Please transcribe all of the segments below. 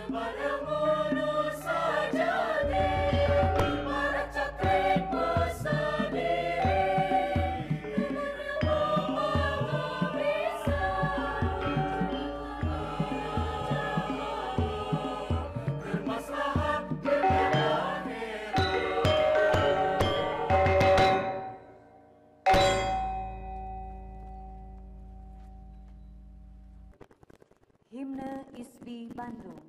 Himne ISBI Bandung.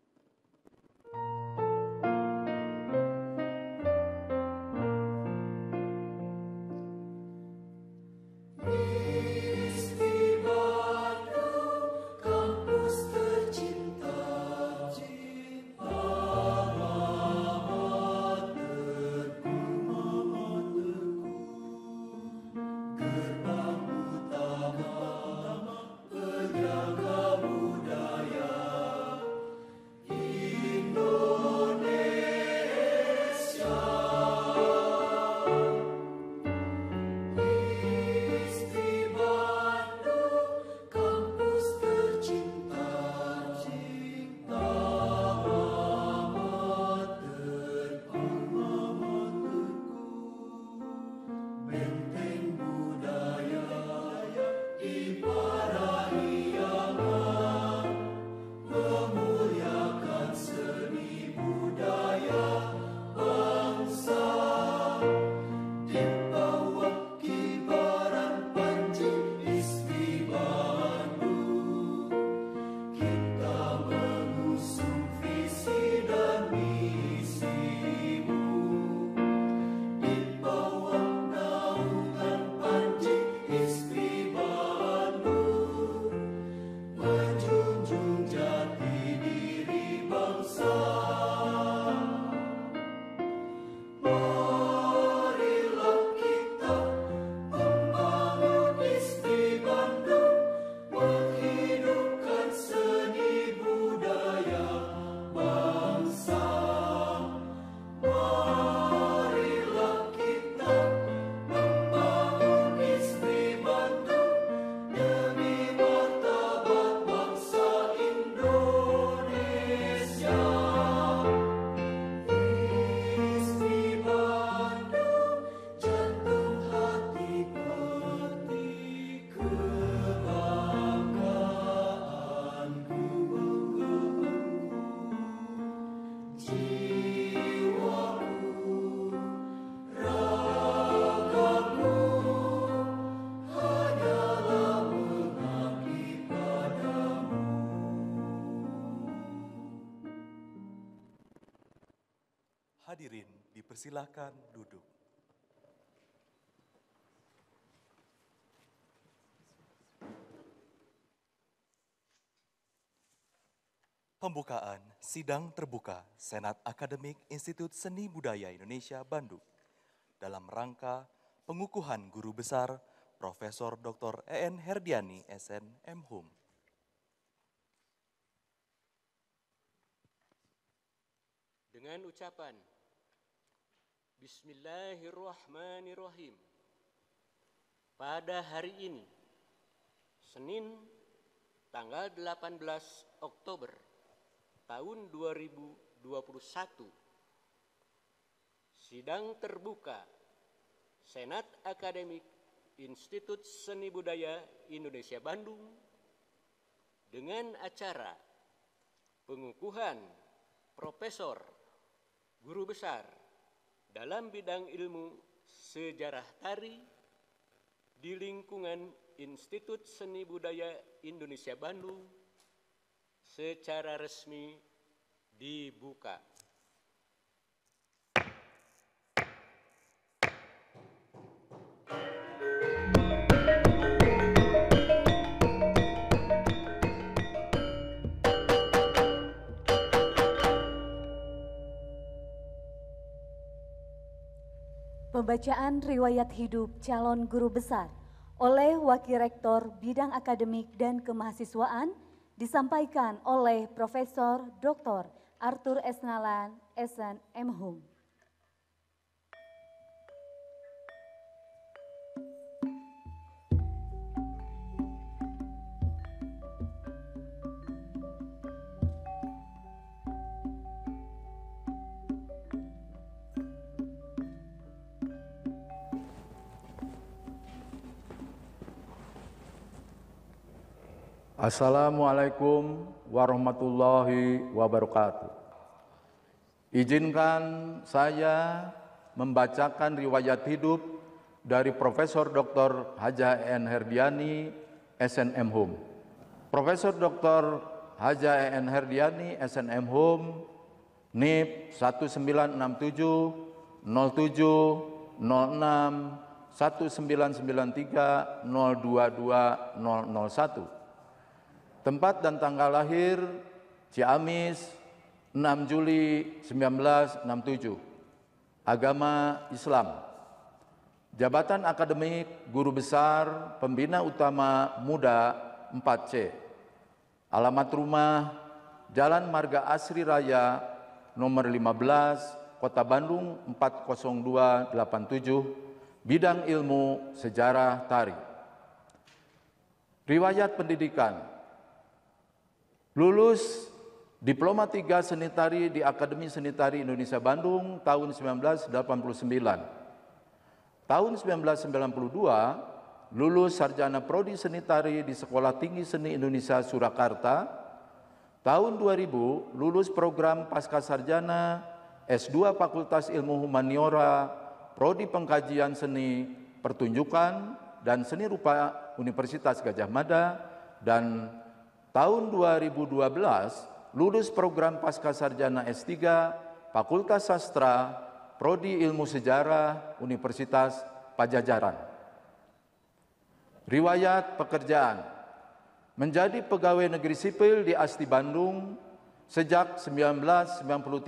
Hadirin dipersilahkan duduk. Pembukaan Sidang Terbuka Senat Akademik Institut Seni Budaya Indonesia Bandung dalam rangka pengukuhan Guru Besar Profesor Dr. EN Herdiani SN MHum. Dengan ucapan Bismillahirrahmanirrahim. Pada hari ini, Senin tanggal 18 Oktober tahun 2021, sidang terbuka Senat Akademik Institut Seni Budaya Indonesia Bandung dengan acara pengukuhan Profesor Guru Besar dalam bidang ilmu sejarah tari di lingkungan Institut Seni Budaya Indonesia Bandung secara resmi dibuka. Pembacaan riwayat hidup calon guru besar oleh Wakil Rektor Bidang Akademik dan Kemahasiswaan disampaikan oleh Profesor Dr. Arthur S. Nalan, SN MHum. Assalamualaikum warahmatullahi wabarakatuh. Izinkan saya membacakan riwayat hidup dari Profesor Dr. Haja E.N. Herdiani, SNM Hum. Profesor Dr. Haja E.N. Herdiani, SNM Hum, NIP 1967 07 06 1993 022 001. Tempat dan tanggal lahir Ciamis 6 Juli 1967. Agama Islam. Jabatan akademik Guru Besar Pembina Utama Muda 4C. Alamat rumah Jalan Marga Asri Raya nomor 15 Kota Bandung 40287. Bidang ilmu sejarah tari. Riwayat pendidikan. Lulus Diploma 3 Seni Tari di Akademi Seni Tari Indonesia Bandung tahun 1989. Tahun 1992 lulus Sarjana Prodi Seni Tari di Sekolah Tinggi Seni Indonesia Surakarta. Tahun 2000 lulus program Pascasarjana S2 Fakultas Ilmu Humaniora Prodi Pengkajian Seni Pertunjukan dan Seni Rupa Universitas Gadjah Mada, dan tahun 2012 lulus program Pascasarjana S3 Fakultas Sastra Prodi Ilmu Sejarah Universitas Pajajaran. Riwayat pekerjaan. Menjadi pegawai negeri sipil di ASTI Bandung sejak 1993.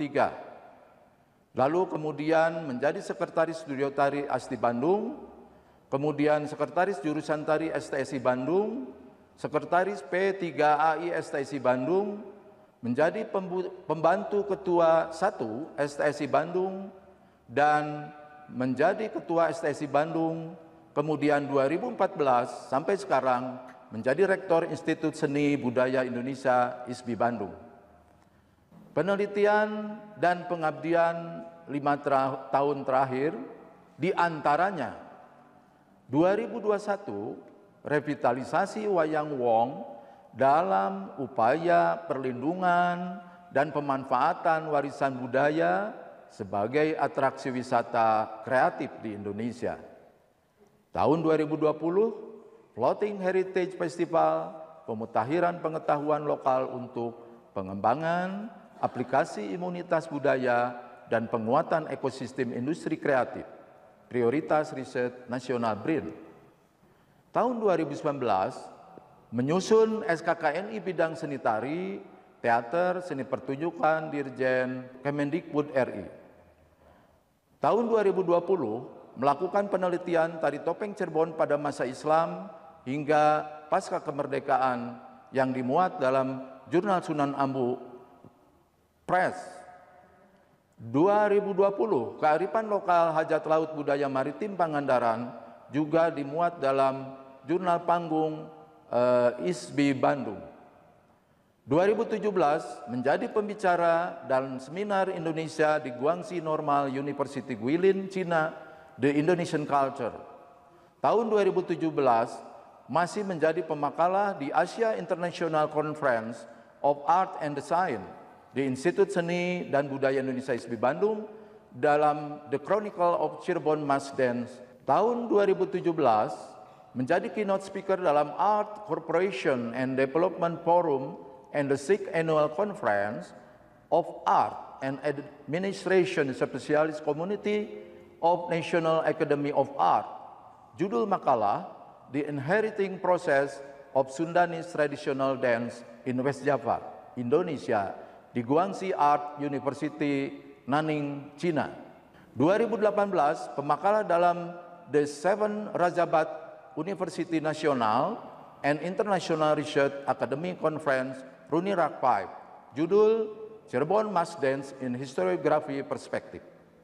Lalu kemudian menjadi sekretaris studio tari ASTI Bandung, kemudian sekretaris jurusan tari STSI Bandung, sekretaris P3AI STSI Bandung, menjadi pembantu ketua 1 STSI Bandung, dan menjadi ketua STSI Bandung, kemudian 2014 sampai sekarang menjadi rektor Institut Seni Budaya Indonesia ISBI Bandung. Penelitian dan pengabdian 5 tahun terakhir, diantaranya 2021 revitalisasi Wayang Wong dalam upaya perlindungan dan pemanfaatan warisan budaya sebagai atraksi wisata kreatif di Indonesia. Tahun 2020, Floating Heritage Festival, pemutahiran pengetahuan lokal untuk pengembangan aplikasi imunitas budaya dan penguatan ekosistem industri kreatif, prioritas riset nasional BRIN. Tahun 2019, menyusun SKKNI bidang seni tari, teater, seni pertunjukan, Dirjen Kemendikbud RI. Tahun 2020, melakukan penelitian tari topeng Cirebon pada masa Islam hingga pasca kemerdekaan yang dimuat dalam Jurnal Sunan Ambu Press. 2020, kearifan lokal hajat laut budaya maritim Pangandaran juga dimuat dalam Jurnal Panggung ISBI Bandung. 2017 menjadi pembicara dalam seminar Indonesia di Guangxi Normal University Guilin, Cina, The Indonesian Culture. Tahun 2017 masih menjadi pemakalah di Asia International Conference of Art and Design di Institut Seni dan Budaya Indonesia ISBI Bandung dalam The Chronicle of Cirebon Mass Dance. Tahun 2017 menjadi keynote speaker dalam Art Corporation and Development Forum and the 6th Annual Conference of Art and Administration Specialist Community of National Academy of Art. Judul makalah, The Inheriting Process of Sundanese Traditional Dance in West Java, Indonesia, di Guangxi Art University, Nanning, China. 2018, pemakalah dalam The 7 Rajabat University National and International Research Academy Conference Runirak 5. Judul Cirebon Mass Dance in Historiography Perspective.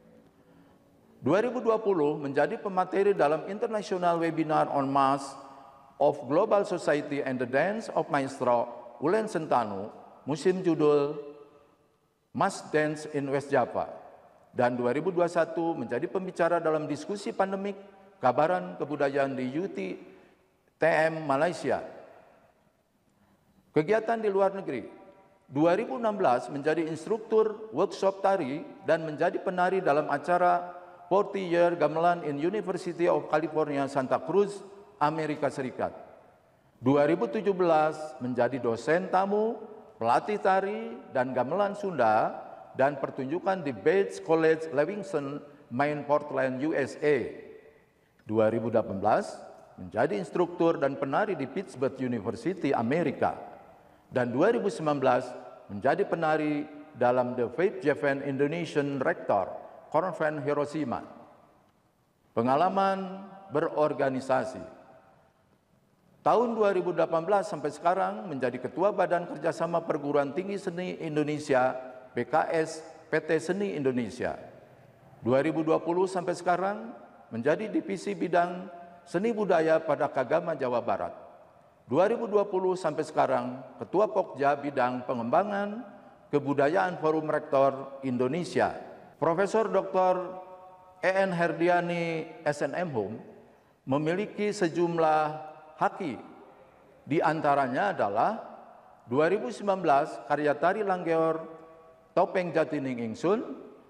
2020 menjadi pemateri dalam International Webinar on Mass of Global Society and the Dance of Maestro Ulen Sentanu, musim judul Mass Dance in West Java. Dan 2021 menjadi pembicara dalam diskusi pandemik Kabaran Kebudayaan di UTM Malaysia. Kegiatan di luar negeri. 2016 menjadi instruktur workshop tari dan menjadi penari dalam acara 40-year Gamelan in University of California, Santa Cruz, Amerika Serikat. 2017 menjadi dosen tamu, pelatih tari dan gamelan Sunda dan pertunjukan di Bates College Livingston, Maine, Portland, USA. 2018 menjadi instruktur dan penari di Pittsburgh University, Amerika. Dan 2019 menjadi penari dalam The Faith Javan Indonesian Rector Convent Hiroshima. Pengalaman berorganisasi. Tahun 2018 sampai sekarang menjadi Ketua Badan Kerjasama Perguruan Tinggi Seni Indonesia BKS PT Seni Indonesia. 2020 sampai sekarang menjadi Divisi Bidang Seni Budaya pada Kagama Jawa Barat. 2020 sampai sekarang Ketua Pokja Bidang Pengembangan Kebudayaan Forum Rektor Indonesia. Profesor Dr. E.N. Herdiani SNM Home memiliki sejumlah haki. Di antaranya adalah 2019 karya tari Langgeor Topeng Jatining Ingsun,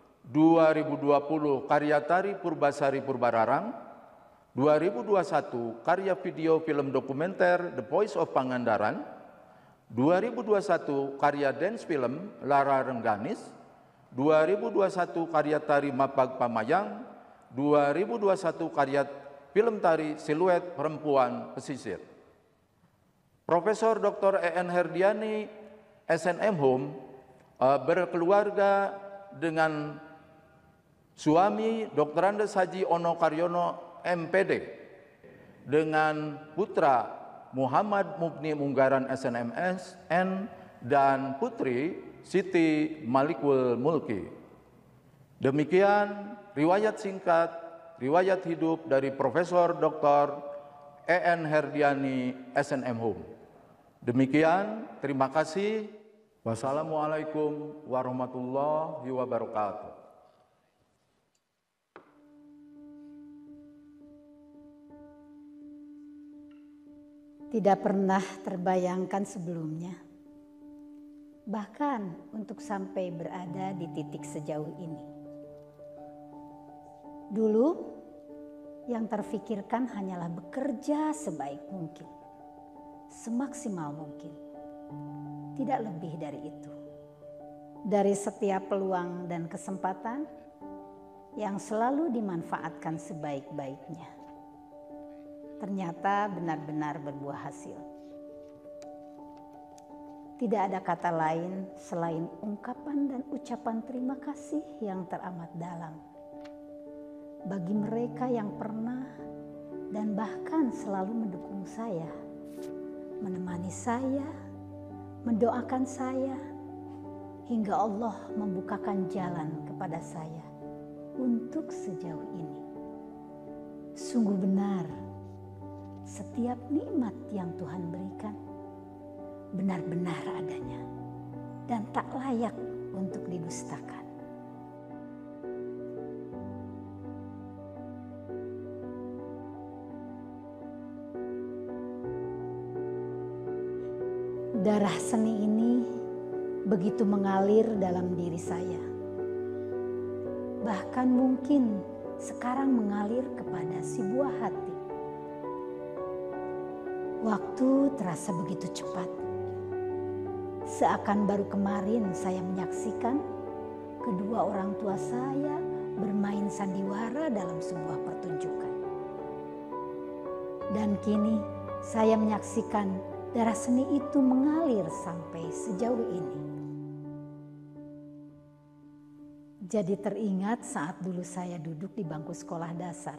2020 karya tari Purbasari Purbararang, 2021 karya video film dokumenter The Voice of Pangandaran, 2021 karya dance film Lara Rengganis, 2021 karya tari Mapag Pamayang, 2021 karya film tari Siluet Perempuan Pesisir. Profesor Dr. E.N. Herdiani SNM Home berkeluarga dengan suami Dr. Andes Haji Ono Karyono MPD dengan putra Muhammad Mubni Munggaran SNMSN dan putri Siti Malikul Mulki. Demikian riwayat singkat, riwayat hidup dari Profesor Dr. E.N. Herdiani SNM Home. Demikian, terima kasih. Wassalamualaikum warahmatullahi wabarakatuh. Tidak pernah terbayangkan sebelumnya, bahkan untuk sampai berada di titik sejauh ini. Dulu, yang terfikirkan hanyalah bekerja sebaik mungkin, semaksimal mungkin, tidak lebih dari itu. Dari setiap peluang dan kesempatan yang selalu dimanfaatkan sebaik-baiknya, ternyata benar-benar berbuah hasil. Tidak ada kata lain selain ungkapan dan ucapan terima kasih yang teramat dalam bagi mereka yang pernah dan bahkan selalu mendukung saya, menemani saya, mendoakan saya, hingga Allah membukakan jalan kepada saya untuk sejauh ini. Sungguh benar, setiap nikmat yang Tuhan berikan benar-benar adanya dan tak layak untuk didustakan. Darah seni ini begitu mengalir dalam diri saya. Bahkan mungkin sekarang mengalir kepada si buah hati. Waktu terasa begitu cepat. Seakan baru kemarin saya menyaksikan kedua orang tua saya bermain sandiwara dalam sebuah pertunjukan. Dan kini saya menyaksikan darah seni itu mengalir sampai sejauh ini. Jadi teringat saat dulu saya duduk di bangku sekolah dasar.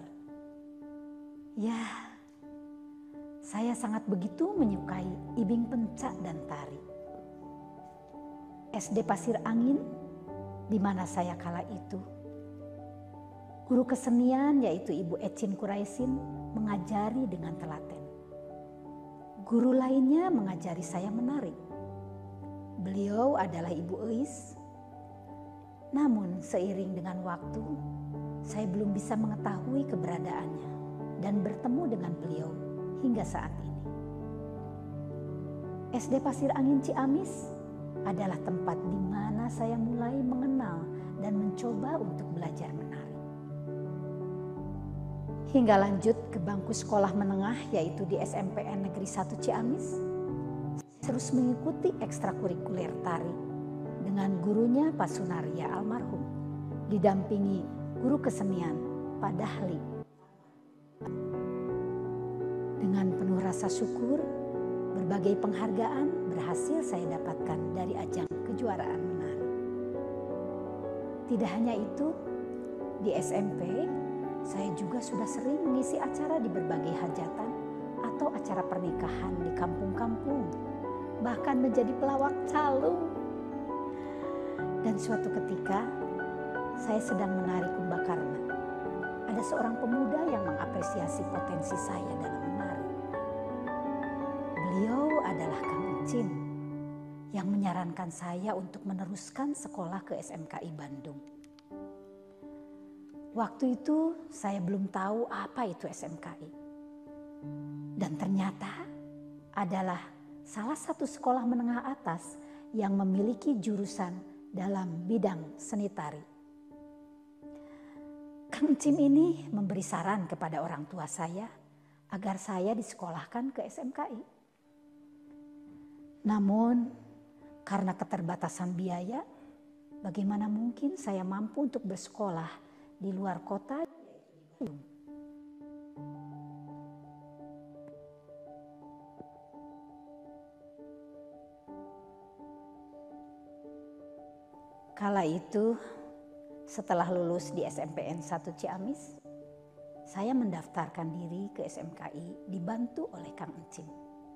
Ya, saya sangat begitu menyukai ibing pencak dan tari. SD Pasir Angin, di mana saya kala itu. Guru kesenian yaitu Ibu Ecin Kuraisin mengajari dengan telaten. Guru lainnya mengajari saya menari. Beliau adalah Ibu Eis. Namun seiring dengan waktu, saya belum bisa mengetahui keberadaannya dan bertemu dengan beliau hingga saat ini. SD Pasir Angin Ciamis adalah tempat di mana saya mulai mengenal dan mencoba untuk belajar menari. Hingga lanjut ke bangku sekolah menengah yaitu di SMPN Negeri 1 Ciamis, terus mengikuti ekstrakurikuler tari dengan gurunya Pak Sunaria almarhum, didampingi guru kesenian Pak Dahli. Dengan penuh rasa syukur, berbagai penghargaan berhasil saya dapatkan dari ajang kejuaraan menari. Tidak hanya itu, di SMP saya juga sudah sering mengisi acara di berbagai hajatan atau acara pernikahan di kampung-kampung, bahkan menjadi pelawak calung. Dan suatu ketika saya sedang menari Kumbakarna. Ada seorang pemuda yang mengapresiasi potensi saya dalam menari. Beliau adalah Kang Encin yang menyarankan saya untuk meneruskan sekolah ke SMKI Bandung. Waktu itu saya belum tahu apa itu SMKI. Dan ternyata adalah salah satu sekolah menengah atas yang memiliki jurusan dalam bidang seni tari. Kang Encin ini memberi saran kepada orang tua saya agar saya disekolahkan ke SMKI. Namun karena keterbatasan biaya, bagaimana mungkin saya mampu untuk bersekolah di luar kota? Kala itu, setelah lulus di SMPN 1 Ciamis, saya mendaftarkan diri ke SMKI dibantu oleh Kang Encin.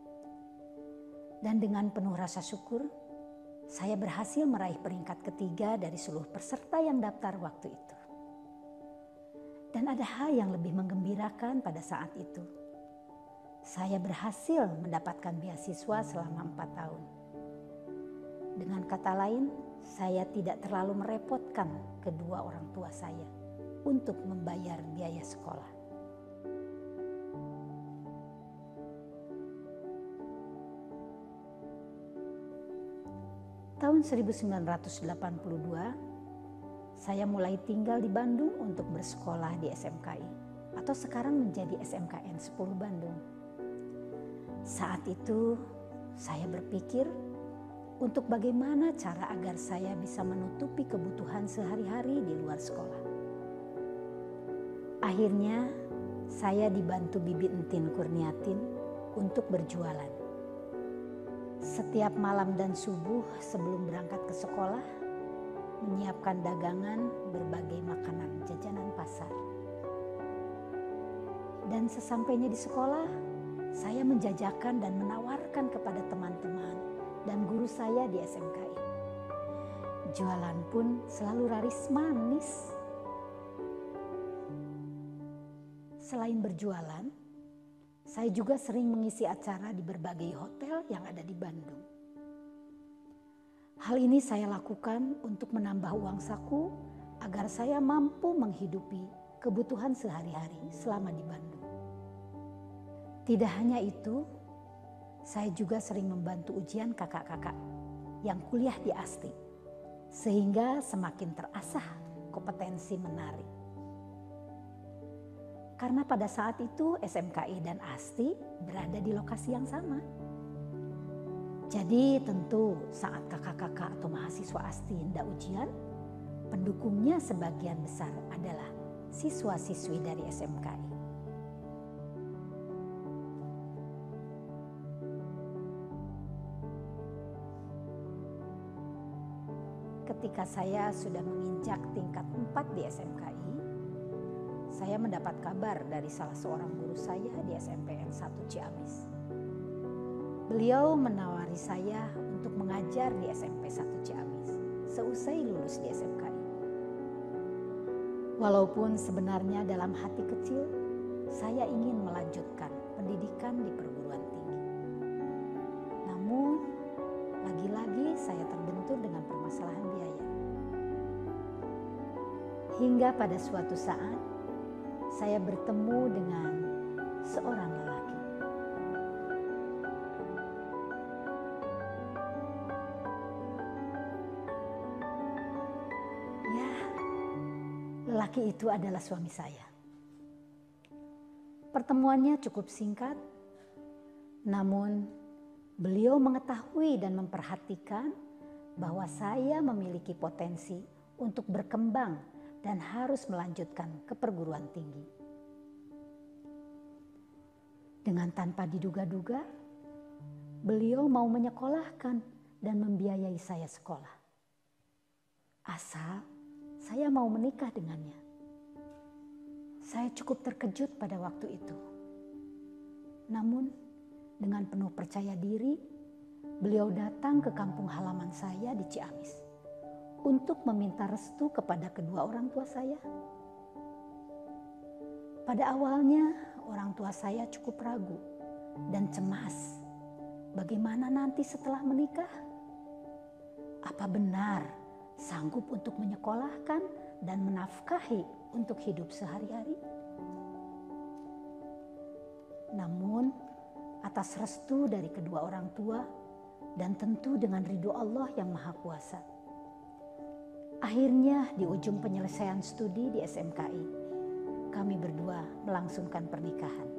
Dan dengan penuh rasa syukur, saya berhasil meraih peringkat ketiga dari seluruh peserta yang daftar waktu itu. Dan ada hal yang lebih menggembirakan pada saat itu. Saya berhasil mendapatkan beasiswa selama 4 tahun. Dengan kata lain, saya tidak terlalu merepotkan kedua orang tua saya untuk membayar biaya sekolah. Tahun 1982, saya mulai tinggal di Bandung untuk bersekolah di SMKI atau sekarang menjadi SMKN 10 Bandung. Saat itu saya berpikir untuk bagaimana cara agar saya bisa menutupi kebutuhan sehari-hari di luar sekolah. Akhirnya saya dibantu Bibi Entin Kurniatin untuk berjualan. Setiap malam dan subuh sebelum berangkat ke sekolah, menyiapkan dagangan berbagai makanan jajanan pasar. Dan sesampainya di sekolah, saya menjajakan dan menawarkan kepada teman-teman dan guru saya di SMKI. Jualan pun selalu laris manis. Selain berjualan, saya juga sering mengisi acara di berbagai hotel yang ada di Bandung. Hal ini saya lakukan untuk menambah uang saku agar saya mampu menghidupi kebutuhan sehari-hari selama di Bandung. Tidak hanya itu, saya juga sering membantu ujian kakak-kakak yang kuliah di ASTI, sehingga semakin terasah kompetensi menari. Karena pada saat itu SMKI dan ASTI berada di lokasi yang sama. Jadi tentu saat kakak-kakak atau mahasiswa ASTI hendak ujian, pendukungnya sebagian besar adalah siswa-siswi dari SMKI. Ketika saya sudah menginjak tingkat 4 di SMKI, saya mendapat kabar dari salah seorang guru saya di SMPN 1 Ciamis. Beliau menawari saya untuk mengajar di SMP 1 Ciamis seusai lulus di SMKI. Walaupun sebenarnya dalam hati kecil, saya ingin melanjutkan pendidikan di perguruan tinggi. Namun, lagi-lagi saya terbentur dengan permasalahan biaya. Hingga pada suatu saat, saya bertemu dengan seorang lelaki. lelaki itu adalah suami saya. Pertemuannya cukup singkat, namun beliau mengetahui dan memperhatikan bahwa saya memiliki potensi untuk berkembang dan harus melanjutkan ke perguruan tinggi. Dengan tanpa diduga-duga, beliau mau menyekolahkan dan membiayai saya sekolah. Asal saya mau menikah dengannya. Saya cukup terkejut pada waktu itu. Namun, dengan penuh percaya diri, beliau datang ke kampung halaman saya di Ciamis untuk meminta restu kepada kedua orang tua saya. Pada awalnya, orang tua saya cukup ragu dan cemas. Bagaimana nanti setelah menikah? Apa benar sanggup untuk menyekolahkan dan menafkahi untuk hidup sehari-hari? Namun, atas restu dari kedua orang tua dan tentu dengan ridho Allah yang Maha Kuasa, akhirnya di ujung penyelesaian studi di SMKI, kami berdua melangsungkan pernikahan.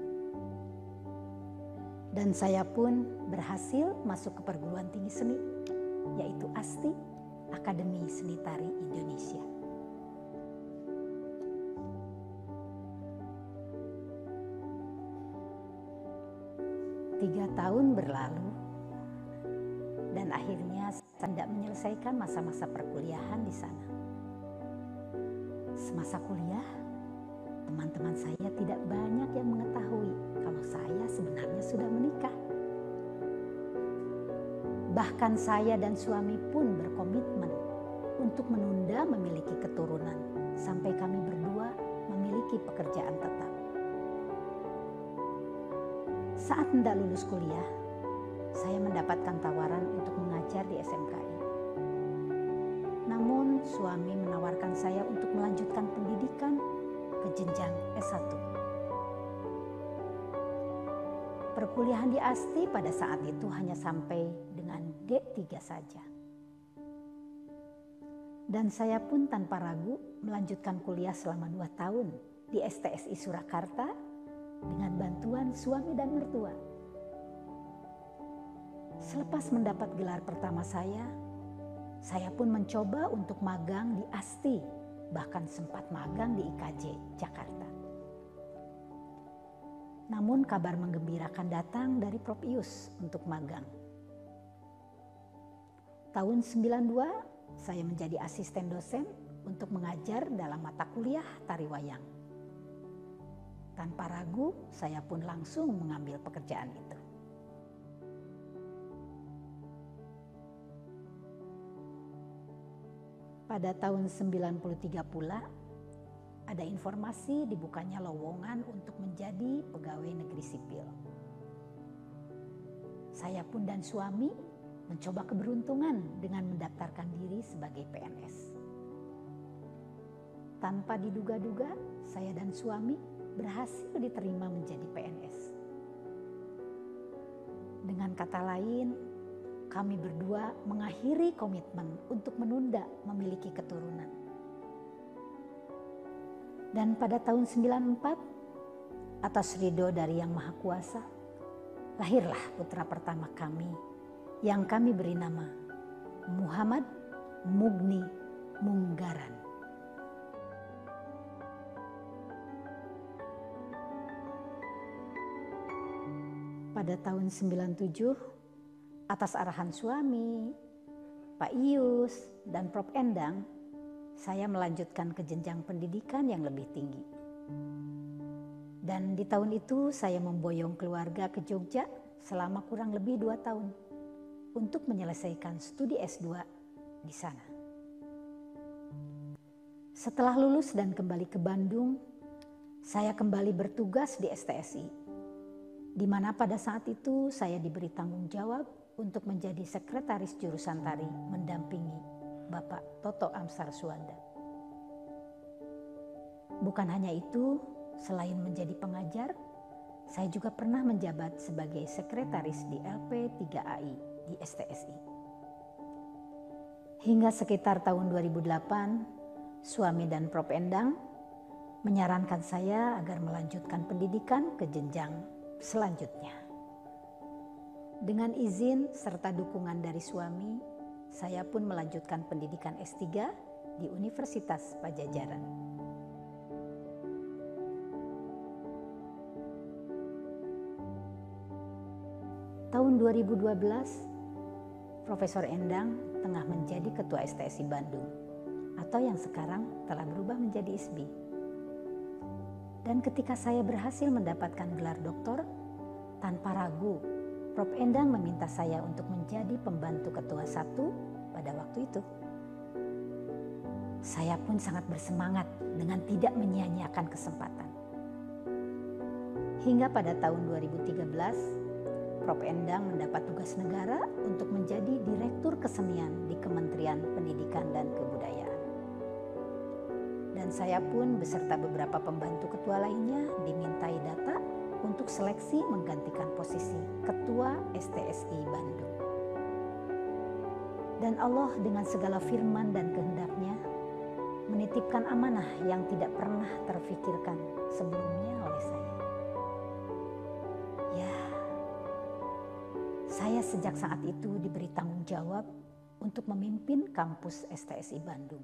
Dan saya pun berhasil masuk ke perguruan tinggi seni, yaitu ASTI, Akademi Seni Tari Indonesia. Tiga tahun berlalu dan akhirnya saya tidak menyelesaikan masa-masa perkuliahan di sana. Semasa kuliah, teman-teman saya tidak banyak yang mengetahui kalau saya sebenarnya sudah menikah. Bahkan saya dan suami pun berkomitmen untuk menunda memiliki keturunan sampai kami berdua memiliki pekerjaan tetap. Saat hendak lulus kuliah, saya mendapatkan tawaran untuk mengajar di SMKI. Namun suami menawarkan saya untuk melanjutkan pendidikan ke jenjang S1. Perkuliahan di ASTI pada saat itu hanya sampai dengan D3 saja. Dan saya pun tanpa ragu melanjutkan kuliah selama 2 tahun di STSI Surakarta dengan bantuan suami dan mertua. Selepas mendapat gelar pertama saya pun mencoba untuk magang di ASTI, bahkan sempat magang di IKJ Jakarta. Namun kabar menggembirakan datang dari Prof. Ius untuk magang. Tahun 92 saya menjadi asisten dosen untuk mengajar dalam mata kuliah tari wayang. Tanpa ragu, saya pun langsung mengambil pekerjaan itu. Pada tahun 93 pula, ada informasi dibukanya lowongan untuk menjadi pegawai negeri sipil. Saya pun dan suami mencoba keberuntungan dengan mendaftarkan diri sebagai PNS. Tanpa diduga-duga, saya dan suami berhasil diterima menjadi PNS. Dengan kata lain, kami berdua mengakhiri komitmen untuk menunda memiliki keturunan. Dan pada tahun 94, atas ridho dari Yang Maha Kuasa, lahirlah putra pertama kami yang kami beri nama Muhammad Mugni Munggaran. Pada tahun 97, atas arahan suami, Pak Ius, dan Prof. Endang, saya melanjutkan ke jenjang pendidikan yang lebih tinggi. Dan di tahun itu saya memboyong keluarga ke Jogja selama kurang lebih 2 tahun untuk menyelesaikan studi S2 di sana. Setelah lulus dan kembali ke Bandung, saya kembali bertugas di STSI, di mana pada saat itu saya diberi tanggung jawab untuk menjadi sekretaris jurusan tari mendampingi Bapak Toto Amsar Suwanda. Bukan hanya itu, selain menjadi pengajar, saya juga pernah menjabat sebagai sekretaris di LP3AI di STSI. Hingga sekitar tahun 2008, suami dan Prof. Endang menyarankan saya agar melanjutkan pendidikan ke jenjang selanjutnya. Dengan izin serta dukungan dari suami, saya pun melanjutkan pendidikan S3 di Universitas Pajajaran. Tahun 2012, Profesor Endang tengah menjadi Ketua STSI Bandung, atau yang sekarang telah berubah menjadi ISBI. Dan ketika saya berhasil mendapatkan gelar doktor, tanpa ragu, Prof. Endang meminta saya untuk menjadi pembantu ketua 1 pada waktu itu. Saya pun sangat bersemangat dengan tidak menyia-nyiakan kesempatan. Hingga pada tahun 2013, Prof. Endang mendapat tugas negara untuk menjadi Direktur Kesenian di Kementerian Pendidikan dan Kebudayaan. Dan saya pun beserta beberapa pembantu ketua lainnya dimintai data untuk seleksi menggantikan posisi Ketua STSI Bandung. Dan Allah dengan segala firman dan kehendak-Nya menitipkan amanah yang tidak pernah terfikirkan sebelumnya oleh saya. Ya, saya sejak saat itu diberi tanggung jawab untuk memimpin kampus STSI Bandung.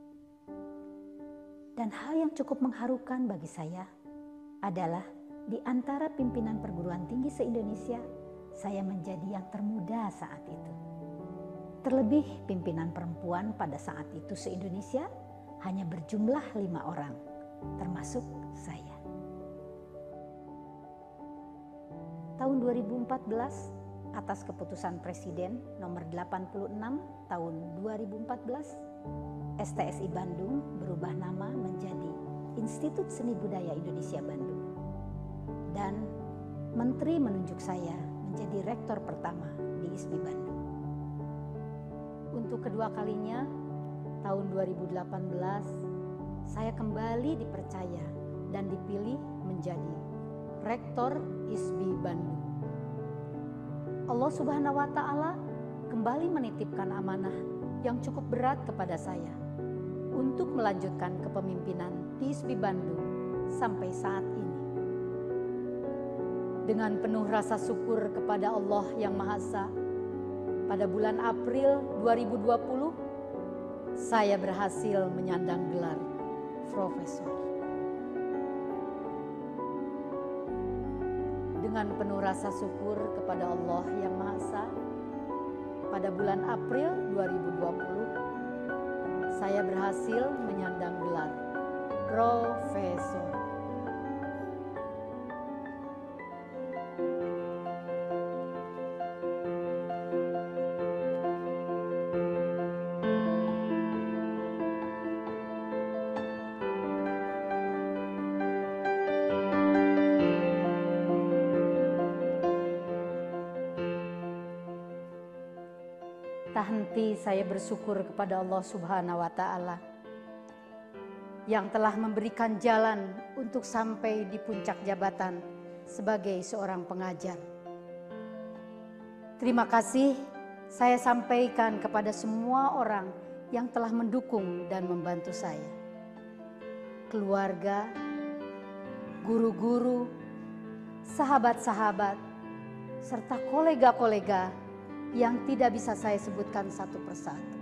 Dan hal yang cukup mengharukan bagi saya adalah di antara pimpinan perguruan tinggi se-Indonesia, saya menjadi yang termuda saat itu. Terlebih pimpinan perempuan pada saat itu se-Indonesia hanya berjumlah 5 orang, termasuk saya. Tahun 2014, atas keputusan Presiden nomor 86 tahun 2014, STSI Bandung berubah nama menjadi Institut Seni Budaya Indonesia Bandung. Dan Menteri menunjuk saya menjadi rektor pertama di ISBI Bandung. Untuk kedua kalinya, tahun 2018, saya kembali dipercaya dan dipilih menjadi rektor ISBI Bandung. Allah Subhanahu wa Ta'ala kembali menitipkan amanah yang cukup berat kepada saya untuk melanjutkan kepemimpinan di ISBI Bandung sampai saat ini. Dengan penuh rasa syukur kepada Allah yang Maha Esa, pada bulan April 2020, saya berhasil menyandang gelar profesor. Dengan penuh rasa syukur kepada Allah yang Maha Esa, pada bulan April 2020, saya berhasil menyandang gelar profesor. Tak henti saya bersyukur kepada Allah Subhanahu wa Ta'ala yang telah memberikan jalan untuk sampai di puncak jabatan sebagai seorang pengajar. Terima kasih saya sampaikan kepada semua orang yang telah mendukung dan membantu saya. Keluarga, guru-guru, sahabat-sahabat, serta kolega-kolega yang tidak bisa saya sebutkan satu persatu.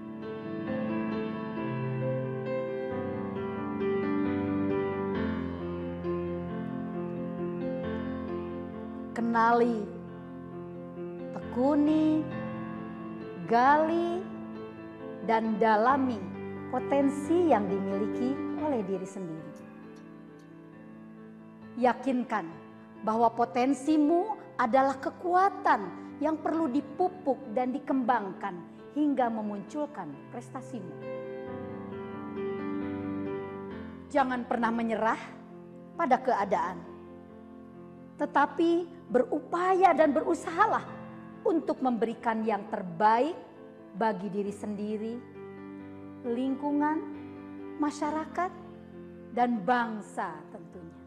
Kenali, tekuni, gali, dan dalami potensi yang dimiliki oleh diri sendiri. Yakinkan bahwa potensimu adalah kekuatan yang perlu dipupuk dan dikembangkan hingga memunculkan prestasimu. Jangan pernah menyerah pada keadaan, tetapi berupaya dan berusahalah untuk memberikan yang terbaik bagi diri sendiri, lingkungan, masyarakat, dan bangsa tentunya.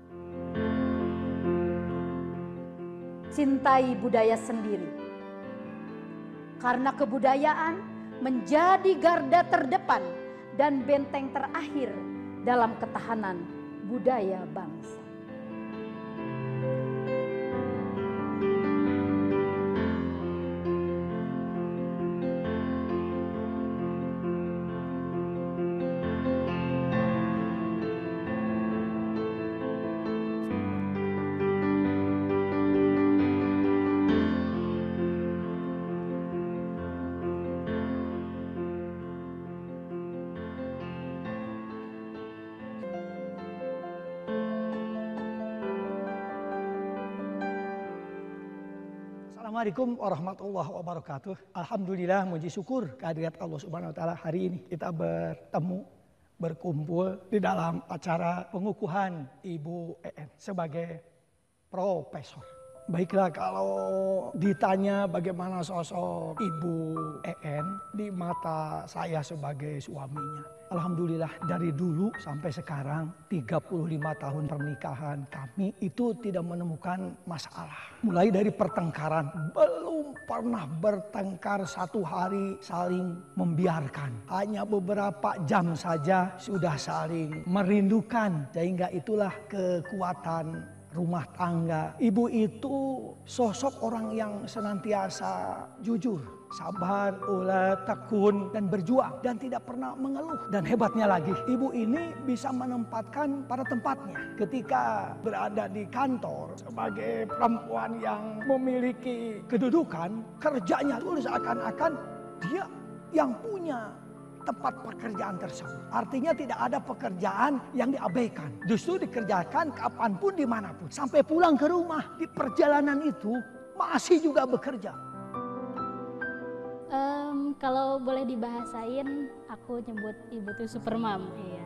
Cintai budaya sendiri. Karena kebudayaan menjadi garda terdepan dan benteng terakhir dalam ketahanan budaya bangsa. Assalamualaikum warahmatullahi wabarakatuh. Alhamdulillah, muji syukur kehadirat Allah Subhanahu wa taala, hari ini kita bertemu, berkumpul di dalam acara pengukuhan Ibu EN sebagai profesor. Baiklah, kalau ditanya bagaimana sosok Ibu EN di mata saya sebagai suaminya. Alhamdulillah, dari dulu sampai sekarang 35 tahun pernikahan kami itu tidak menemukan masalah. Mulai dari pertengkaran, belum pernah bertengkar satu hari saling membiarkan. Hanya beberapa jam saja sudah saling merindukan, sehingga itulah kekuatan rumah tangga. Ibu itu sosok orang yang senantiasa jujur, sabar, ulet, tekun, dan berjuang, dan tidak pernah mengeluh. Dan hebatnya lagi, ibu ini bisa menempatkan pada tempatnya. Ketika berada di kantor sebagai perempuan yang memiliki kedudukan, kerjanya tulis seakan-akan dia yang punya tempat pekerjaan tersebut. Artinya tidak ada pekerjaan yang diabaikan. Justru dikerjakan kapanpun, dimanapun. Sampai pulang ke rumah, di perjalanan itu masih juga bekerja. Kalau boleh dibahasain, aku nyebut ibu tuh super mom. Iya.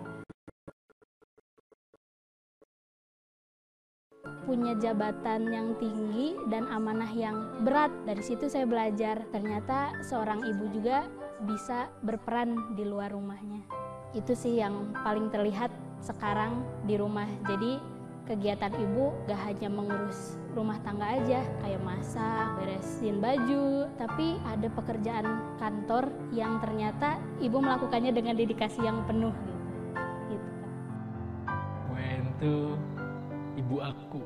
Punya jabatan yang tinggi dan amanah yang berat. Dari situ saya belajar, ternyata seorang ibu juga bisa berperan di luar rumahnya. Itu sih yang paling terlihat sekarang di rumah. Jadi kegiatan ibu gak hanya mengurus rumah tangga aja, kayak masak, beresin baju, tapi ada pekerjaan kantor yang ternyata ibu melakukannya dengan dedikasi yang penuh gitu. Wen tuh ibu aku.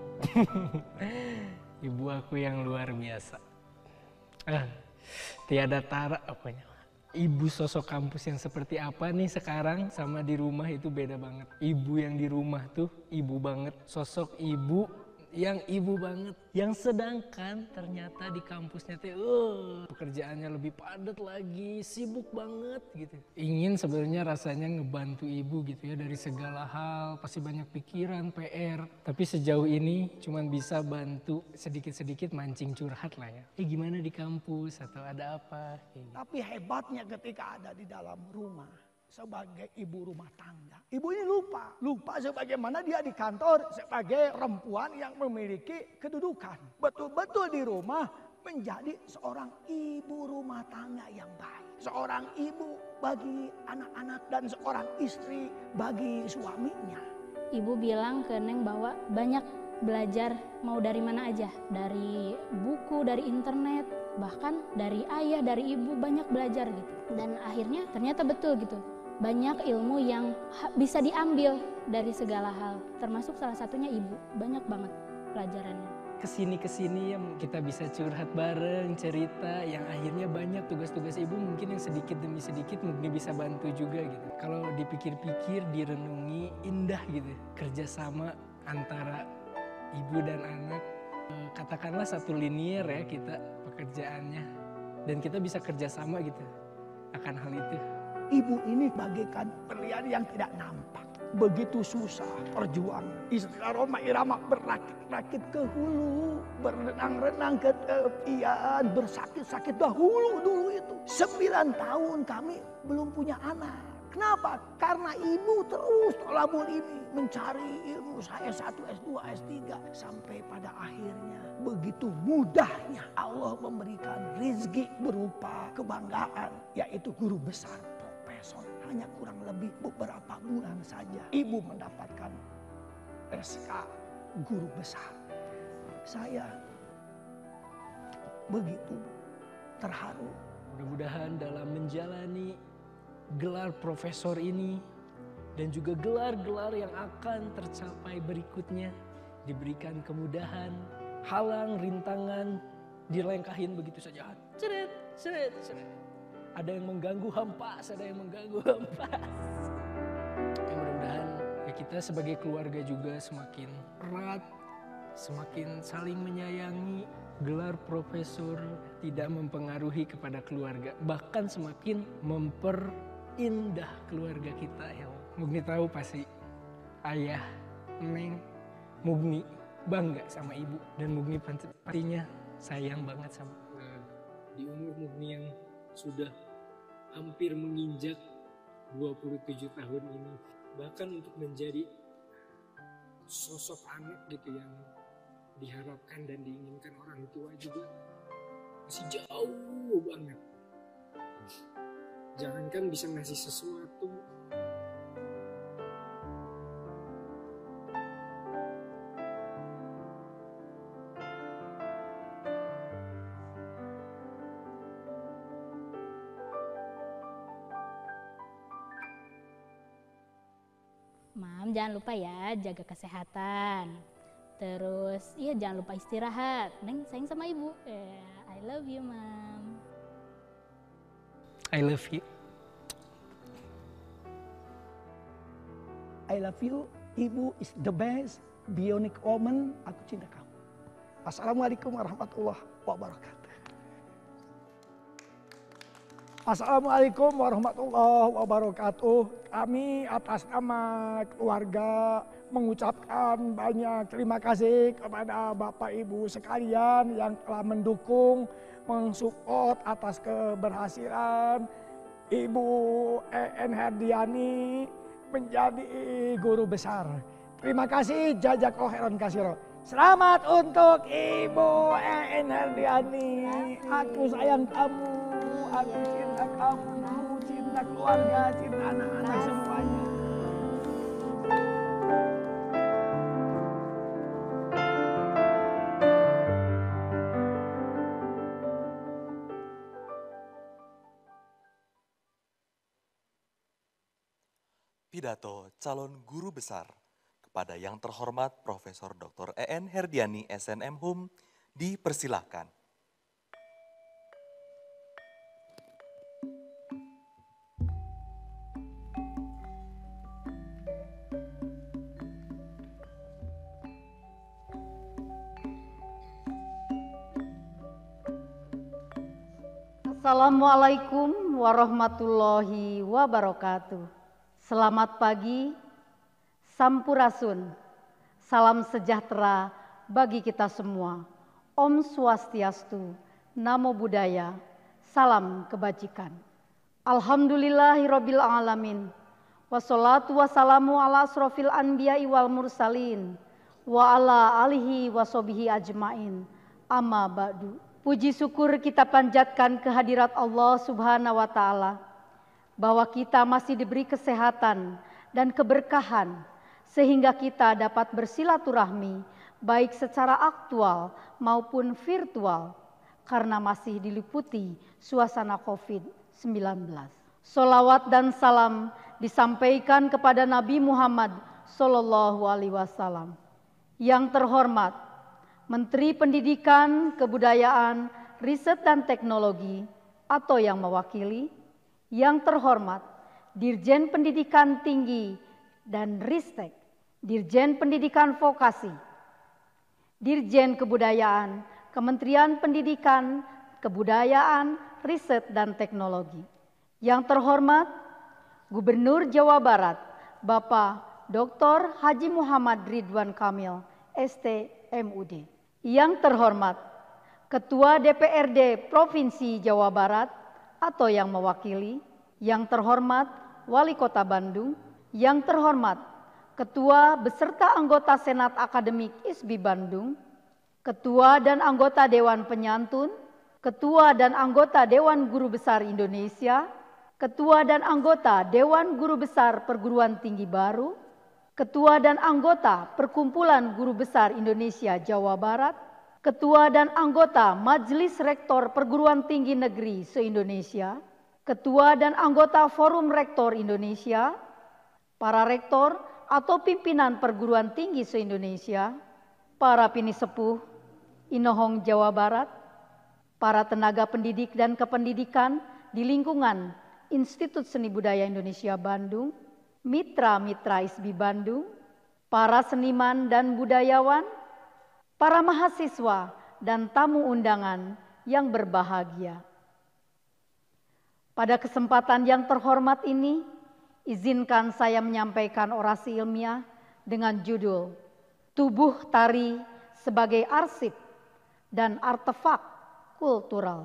Ibu aku yang luar biasa. Tiada tara pokoknya. Ibu sosok kampus yang seperti apa nih sekarang sama di rumah itu beda banget. Ibu yang di rumah tuh ibu banget. Sosok ibu yang ibu banget. Yang sedangkan ternyata di kampusnya tuh pekerjaannya lebih padat lagi, sibuk banget gitu. Ingin sebenarnya rasanya ngebantu ibu gitu ya dari segala hal, pasti banyak pikiran, PR. Tapi sejauh ini cuman bisa bantu sedikit-sedikit mancing curhat lah ya. Gimana di kampus atau ada apa? Gitu. Tapi hebatnya ketika ada di dalam rumah sebagai ibu rumah tangga, ibu ini lupa sebagaimana dia di kantor sebagai perempuan yang memiliki kedudukan. Betul-betul di rumah menjadi seorang ibu rumah tangga yang baik, seorang ibu bagi anak-anak dan seorang istri bagi suaminya. Ibu bilang ke Neng bahwa banyak belajar, mau dari mana aja, dari buku, dari internet, bahkan dari ayah, dari ibu, banyak belajar gitu. Dan akhirnya ternyata betul gitu, banyak ilmu yang bisa diambil dari segala hal, termasuk salah satunya ibu. Banyak banget pelajarannya. Kesini ya kita bisa curhat bareng, cerita, yang akhirnya banyak tugas-tugas ibu mungkin yang sedikit demi sedikit mungkin bisa bantu juga gitu. Kalau dipikir-pikir, direnungi, indah gitu. Kerjasama antara ibu dan anak, katakanlah satu linier ya kita pekerjaannya. Dan kita bisa kerjasama gitu akan hal itu. Ibu ini bagaikan berlian yang tidak nampak. Begitu susah perjuangan. Istiqomah irama berakit-rakit ke hulu, berenang-renang ke tepian, bersakit-sakit dahulu dulu itu. 9 tahun kami belum punya anak. Kenapa? Karena ibu terus tolabul ini mencari ilmu. Saya S1, S2, S3 sampai pada akhirnya begitu mudahnya Allah memberikan rezeki berupa kebanggaan, yaitu guru besar. Hanya kurang lebih beberapa bulan saja ibu mendapatkan SK guru besar. Saya begitu terharu. Mudah-mudahan dalam menjalani gelar profesor ini dan juga gelar-gelar yang akan tercapai berikutnya. Diberikan kemudahan, halang, rintangan, dilengkahin begitu saja. Ceret, ceret, ceret. Ada yang mengganggu hampas, ada yang mengganggu hampas. Ya, mudah-mudahan ya kita sebagai keluarga juga semakin erat, semakin saling menyayangi. Gelar profesor tidak mempengaruhi kepada keluarga, bahkan semakin memperindah keluarga kita. Ya, Mugni tahu pasti ayah, Neng, Mugni bangga sama ibu, dan Mugni pastinya sayang banget sama di umur Mugni yang sudah hampir menginjak 27 tahun ini. Bahkan untuk menjadi sosok anak gitu yang diharapkan dan diinginkan orang tua juga masih jauh banget. Jangankan bisa ngasih sesuatu, Mam, jangan lupa ya jaga kesehatan. Terus, iya jangan lupa istirahat. Neng sayang sama ibu. I love you, Mam. I love you. I love you, ibu is the best, bionic woman, aku cinta kamu. Assalamualaikum warahmatullahi wabarakatuh. Assalamualaikum warahmatullahi wabarakatuh. Kami atas nama keluarga mengucapkan banyak terima kasih kepada Bapak Ibu sekalian yang telah mendukung, mensupport atas keberhasilan Ibu EN Herdiani menjadi guru besar. Terima kasih, jazakallahu khairan katsira. Selamat untuk Ibu EN Herdiani. Aku sayang kamu, aku cinta kamu, cinta keluarga, cinta anak-anak semuanya. Pidato calon guru besar kepada yang terhormat Profesor Dr. EN Herdiani SNM Hum dipersilahkan. Assalamualaikum warahmatullahi wabarakatuh. Selamat pagi, Sampurasun, salam sejahtera bagi kita semua. Om Swastiastu, Namo Buddhaya, salam kebajikan. Alhamdulillahirabbil alamin. Wassalatu wassalamu ala asrofil anbiya'i wal mursalin wa ala alihi washabihi ajmain. Amma ba'du. Puji syukur kita panjatkan kehadirat Allah Subhanahu wa taala bahwa kita masih diberi kesehatan dan keberkahan sehingga kita dapat bersilaturahmi baik secara aktual maupun virtual karena masih diliputi suasana COVID-19. Sholawat dan salam disampaikan kepada Nabi Muhammad Sallallahu Alaihi Wasallam. Yang terhormat Menteri Pendidikan, Kebudayaan, Riset dan Teknologi atau yang mewakili, yang terhormat Dirjen Pendidikan Tinggi dan Ristek, Dirjen Pendidikan Vokasi, Dirjen Kebudayaan, Kementerian Pendidikan, Kebudayaan, Riset dan Teknologi. Yang terhormat Gubernur Jawa Barat, Bapak Dr. Haji Muhammad Ridwan Kamil, ST MUD. Yang terhormat Ketua DPRD Provinsi Jawa Barat atau yang mewakili, yang terhormat Wali Kota Bandung, yang terhormat Ketua beserta anggota Senat Akademik ISBI Bandung, Ketua dan anggota Dewan Penyantun, Ketua dan anggota Dewan Guru Besar Indonesia, Ketua dan anggota Dewan Guru Besar Perguruan Tinggi Baru, Ketua dan anggota Perkumpulan Guru Besar Indonesia Jawa Barat, Ketua dan anggota Majelis Rektor Perguruan Tinggi Negeri se-Indonesia, Ketua dan anggota Forum Rektor Indonesia, para rektor atau pimpinan perguruan tinggi se-Indonesia, para pinisepuh Inohong Jawa Barat, para tenaga pendidik dan kependidikan di lingkungan Institut Seni Budaya Indonesia Bandung, mitra-mitra ISBI Bandung, para seniman dan budayawan, para mahasiswa dan tamu undangan yang berbahagia. Pada kesempatan yang terhormat ini, izinkan saya menyampaikan orasi ilmiah dengan judul Tubuh Tari sebagai Arsip dan Artefak Kultural.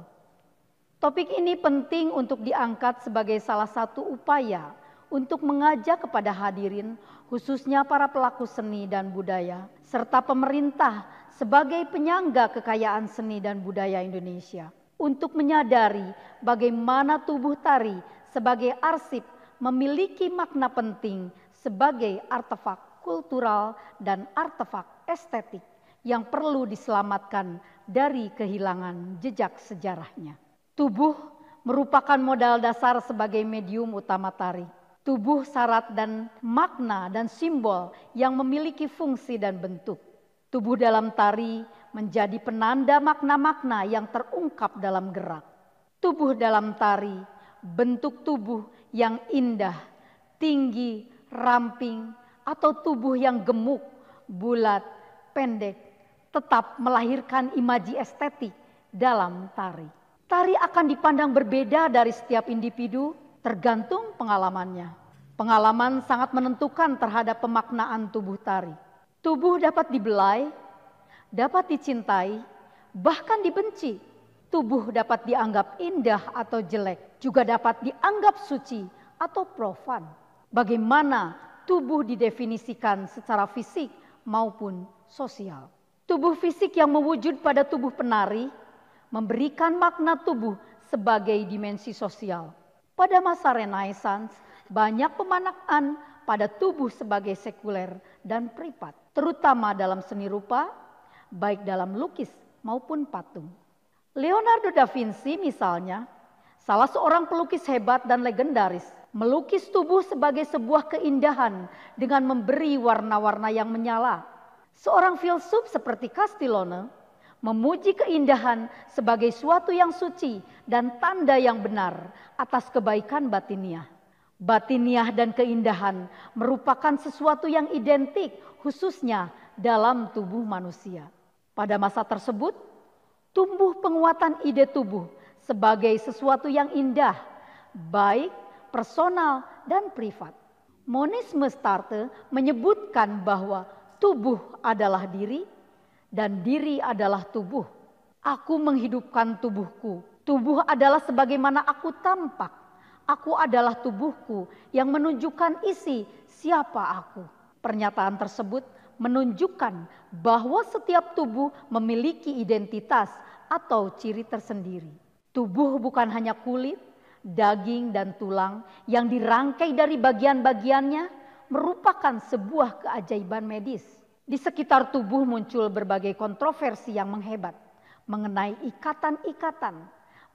Topik ini penting untuk diangkat sebagai salah satu upaya untuk mengajak kepada hadirin, khususnya para pelaku seni dan budaya, serta pemerintah sebagai penyangga kekayaan seni dan budaya Indonesia, untuk menyadari bagaimana tubuh tari sebagai arsip memiliki makna penting sebagai artefak kultural dan artefak estetik yang perlu diselamatkan dari kehilangan jejak sejarahnya. Tubuh merupakan modal dasar sebagai medium utama tari. Tubuh syarat dan makna dan simbol yang memiliki fungsi dan bentuk. Tubuh dalam tari menjadi penanda makna-makna yang terungkap dalam gerak. Tubuh dalam tari, bentuk tubuh yang indah, tinggi, ramping, atau tubuh yang gemuk, bulat, pendek, tetap melahirkan imaji estetik dalam tari. Tari akan dipandang berbeda dari setiap individu tergantung pengalamannya. Pengalaman sangat menentukan terhadap pemaknaan tubuh tari. Tubuh dapat dibelai, dapat dicintai, bahkan dibenci. Tubuh dapat dianggap indah atau jelek, juga dapat dianggap suci atau profan. Bagaimana tubuh didefinisikan secara fisik maupun sosial. Tubuh fisik yang mewujud pada tubuh penari memberikan makna tubuh sebagai dimensi sosial. Pada masa Renaissance, banyak pemaknaan pada tubuh sebagai sekuler dan privat, terutama dalam seni rupa, baik dalam lukis maupun patung. Leonardo da Vinci misalnya, salah seorang pelukis hebat dan legendaris, melukis tubuh sebagai sebuah keindahan dengan memberi warna-warna yang menyala. Seorang filsuf seperti Castiglione memuji keindahan sebagai suatu yang suci dan tanda yang benar atas kebaikan batiniah. Batiniah dan keindahan merupakan sesuatu yang identik khususnya dalam tubuh manusia. Pada masa tersebut, tumbuh penguatan ide tubuh sebagai sesuatu yang indah, baik, personal, dan privat. Monisme Sartre menyebutkan bahwa tubuh adalah diri dan diri adalah tubuh. Aku menghidupkan tubuhku. Tubuh adalah sebagaimana aku tampak. Aku adalah tubuhku yang menunjukkan isi siapa aku. Pernyataan tersebut menunjukkan bahwa setiap tubuh memiliki identitas atau ciri tersendiri. Tubuh bukan hanya kulit, daging, dan tulang yang dirangkai dari bagian-bagiannya merupakan sebuah keajaiban medis. Di sekitar tubuh muncul berbagai kontroversi yang menghebat mengenai ikatan-ikatan,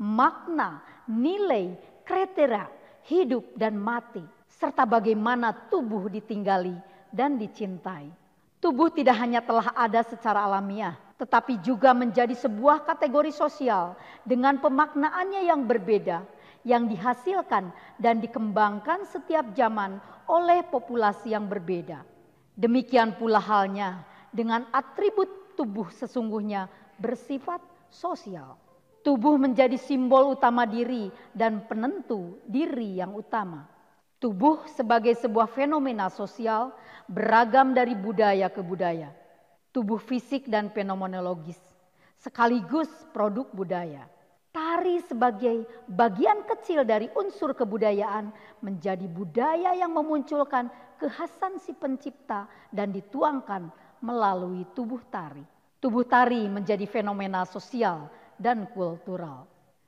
makna, nilai, kriteria, hidup dan mati, serta bagaimana tubuh ditinggali dan dicintai. Tubuh tidak hanya telah ada secara alamiah, tetapi juga menjadi sebuah kategori sosial dengan pemaknaannya yang berbeda, yang dihasilkan dan dikembangkan setiap zaman oleh populasi yang berbeda. Demikian pula halnya dengan atribut tubuh sesungguhnya bersifat sosial. Tubuh menjadi simbol utama diri dan penentu diri yang utama. Tubuh sebagai sebuah fenomena sosial beragam dari budaya ke budaya. Tubuh fisik dan fenomenologis sekaligus produk budaya. Tari sebagai bagian kecil dari unsur kebudayaan menjadi budaya yang memunculkan kekhasan si pencipta dan dituangkan melalui tubuh tari. Tubuh tari menjadi fenomena sosial dan kultural.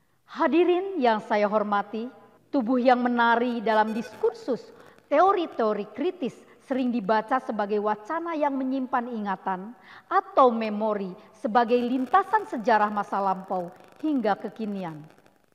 Hadirin yang saya hormati, tubuh yang menari dalam diskursus teori-teori kritis sering dibaca sebagai wacana yang menyimpan ingatan atau memori sebagai lintasan sejarah masa lampau hingga kekinian.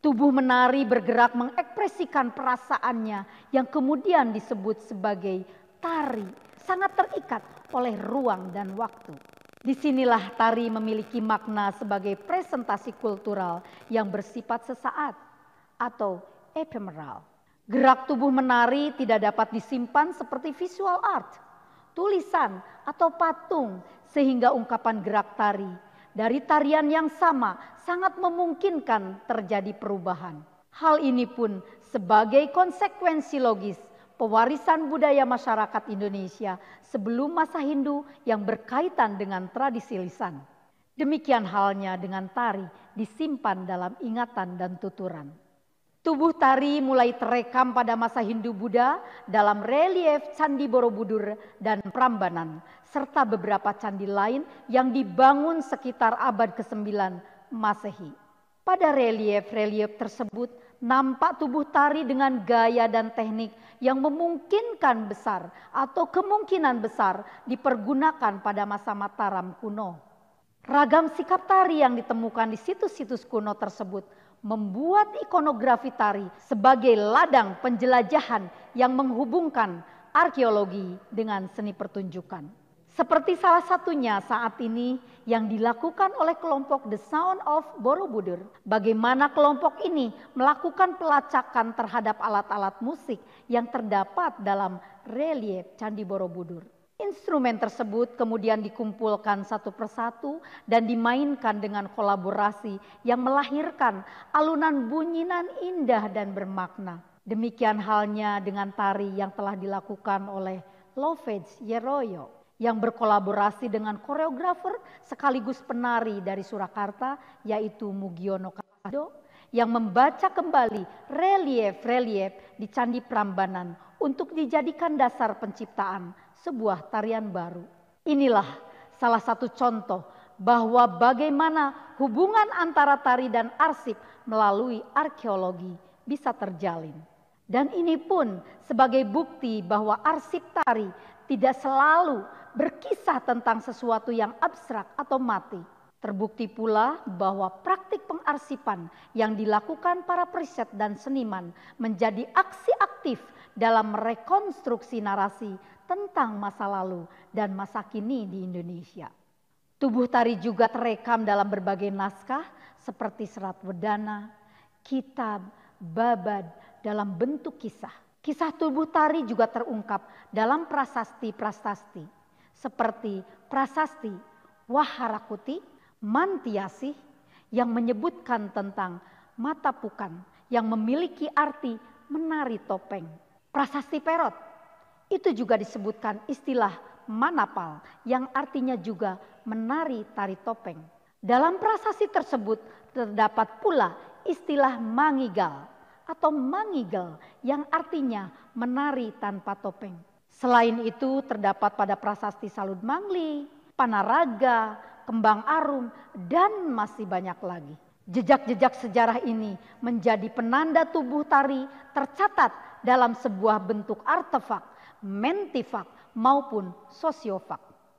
Tubuh menari bergerak mengekspresikan perasaannya yang kemudian disebut sebagai tari, sangat terikat oleh ruang dan waktu. Disinilah tari memiliki makna sebagai presentasi kultural yang bersifat sesaat atau ephemeral. Gerak tubuh menari tidak dapat disimpan seperti visual art, tulisan atau patung, sehingga ungkapan gerak tari dari tarian yang sama sangat memungkinkan terjadi perubahan. Hal ini pun sebagai konsekuensi logis pewarisan budaya masyarakat Indonesia sebelum masa Hindu yang berkaitan dengan tradisi lisan. Demikian halnya dengan tari disimpan dalam ingatan dan tuturan. Tubuh tari mulai terekam pada masa Hindu-Buddha dalam relief Candi Borobudur dan Prambanan, serta beberapa candi lain yang dibangun sekitar abad ke-9 Masehi. Pada relief-relief tersebut nampak tubuh tari dengan gaya dan teknik yang memungkinkan besar atau kemungkinan besar dipergunakan pada masa Mataram kuno. Ragam sikap tari yang ditemukan di situs-situs kuno tersebut membuat ikonografi tari sebagai ladang penjelajahan yang menghubungkan arkeologi dengan seni pertunjukan. Seperti salah satunya saat ini yang dilakukan oleh kelompok The Sound of Borobudur. Bagaimana kelompok ini melakukan pelacakan terhadap alat-alat musik yang terdapat dalam relief Candi Borobudur. Instrumen tersebut kemudian dikumpulkan satu persatu dan dimainkan dengan kolaborasi yang melahirkan alunan bunyinan indah dan bermakna. Demikian halnya dengan tari yang telah dilakukan oleh Lovej Yeroyo yang berkolaborasi dengan koreografer sekaligus penari dari Surakarta yaitu Mugiono Kado yang membaca kembali relief-relief di Candi Prambanan untuk dijadikan dasar penciptaan sebuah tarian baru. Inilah salah satu contoh bahwa bagaimana hubungan antara tari dan arsip melalui arkeologi bisa terjalin. Dan ini pun sebagai bukti bahwa arsip tari tidak selalu berkisah tentang sesuatu yang abstrak atau mati. Terbukti pula bahwa praktik pengarsipan yang dilakukan para periset dan seniman menjadi aksi aktif dalam merekonstruksi narasi tentang masa lalu dan masa kini di Indonesia. Tubuh tari juga terekam dalam berbagai naskah seperti Serat Wedana, kitab, babad dalam bentuk kisah. Kisah tubuh tari juga terungkap dalam prasasti-prasasti seperti prasasti Waharakuti, Mantiasih yang menyebutkan tentang Matapukan yang memiliki arti menari topeng. Prasasti Perot itu juga disebutkan istilah manapal yang artinya juga menari tari topeng. Dalam prasasti tersebut terdapat pula istilah mangigal atau mangigel yang artinya menari tanpa topeng. Selain itu terdapat pada prasasti Salud Mangli, Panaraga, Kembang Arum, dan masih banyak lagi. Jejak-jejak sejarah ini menjadi penanda tubuh tari tercatat dalam sebuah bentuk artefak, mentifak maupun sosiofak.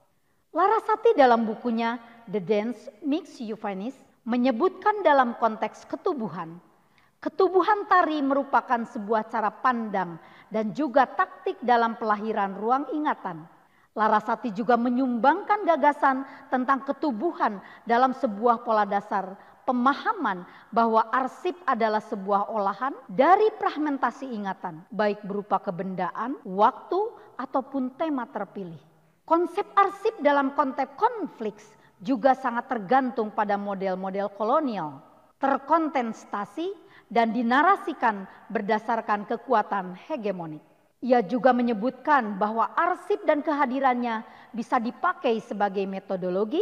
Larasati dalam bukunya The Dance Makes You Vanish menyebutkan dalam konteks ketubuhan. Ketubuhan tari merupakan sebuah cara pandang dan juga taktik dalam pelahiran ruang ingatan. Larasati juga menyumbangkan gagasan tentang ketubuhan dalam sebuah pola dasar pemahaman bahwa arsip adalah sebuah olahan dari fragmentasi ingatan, baik berupa kebendaan, waktu, ataupun tema terpilih. Konsep arsip dalam konteks konflik juga sangat tergantung pada model-model kolonial, terkontestasi dan dinarasikan berdasarkan kekuatan hegemonik. Ia juga menyebutkan bahwa arsip dan kehadirannya bisa dipakai sebagai metodologi,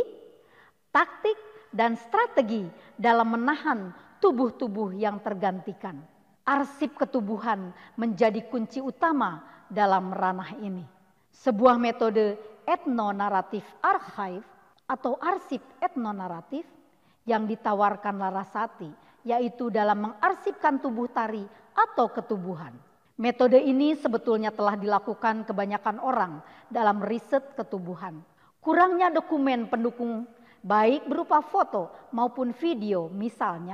taktik, dan strategi dalam menahan tubuh-tubuh yang tergantikan. Arsip ketubuhan menjadi kunci utama dalam ranah ini. Sebuah metode etnonaratif archive atau arsip etnonaratif yang ditawarkan Larasati, yaitu dalam mengarsipkan tubuh tari atau ketubuhan. Metode ini sebetulnya telah dilakukan kebanyakan orang dalam riset ketubuhan. Kurangnya dokumen pendukung baik berupa foto maupun video misalnya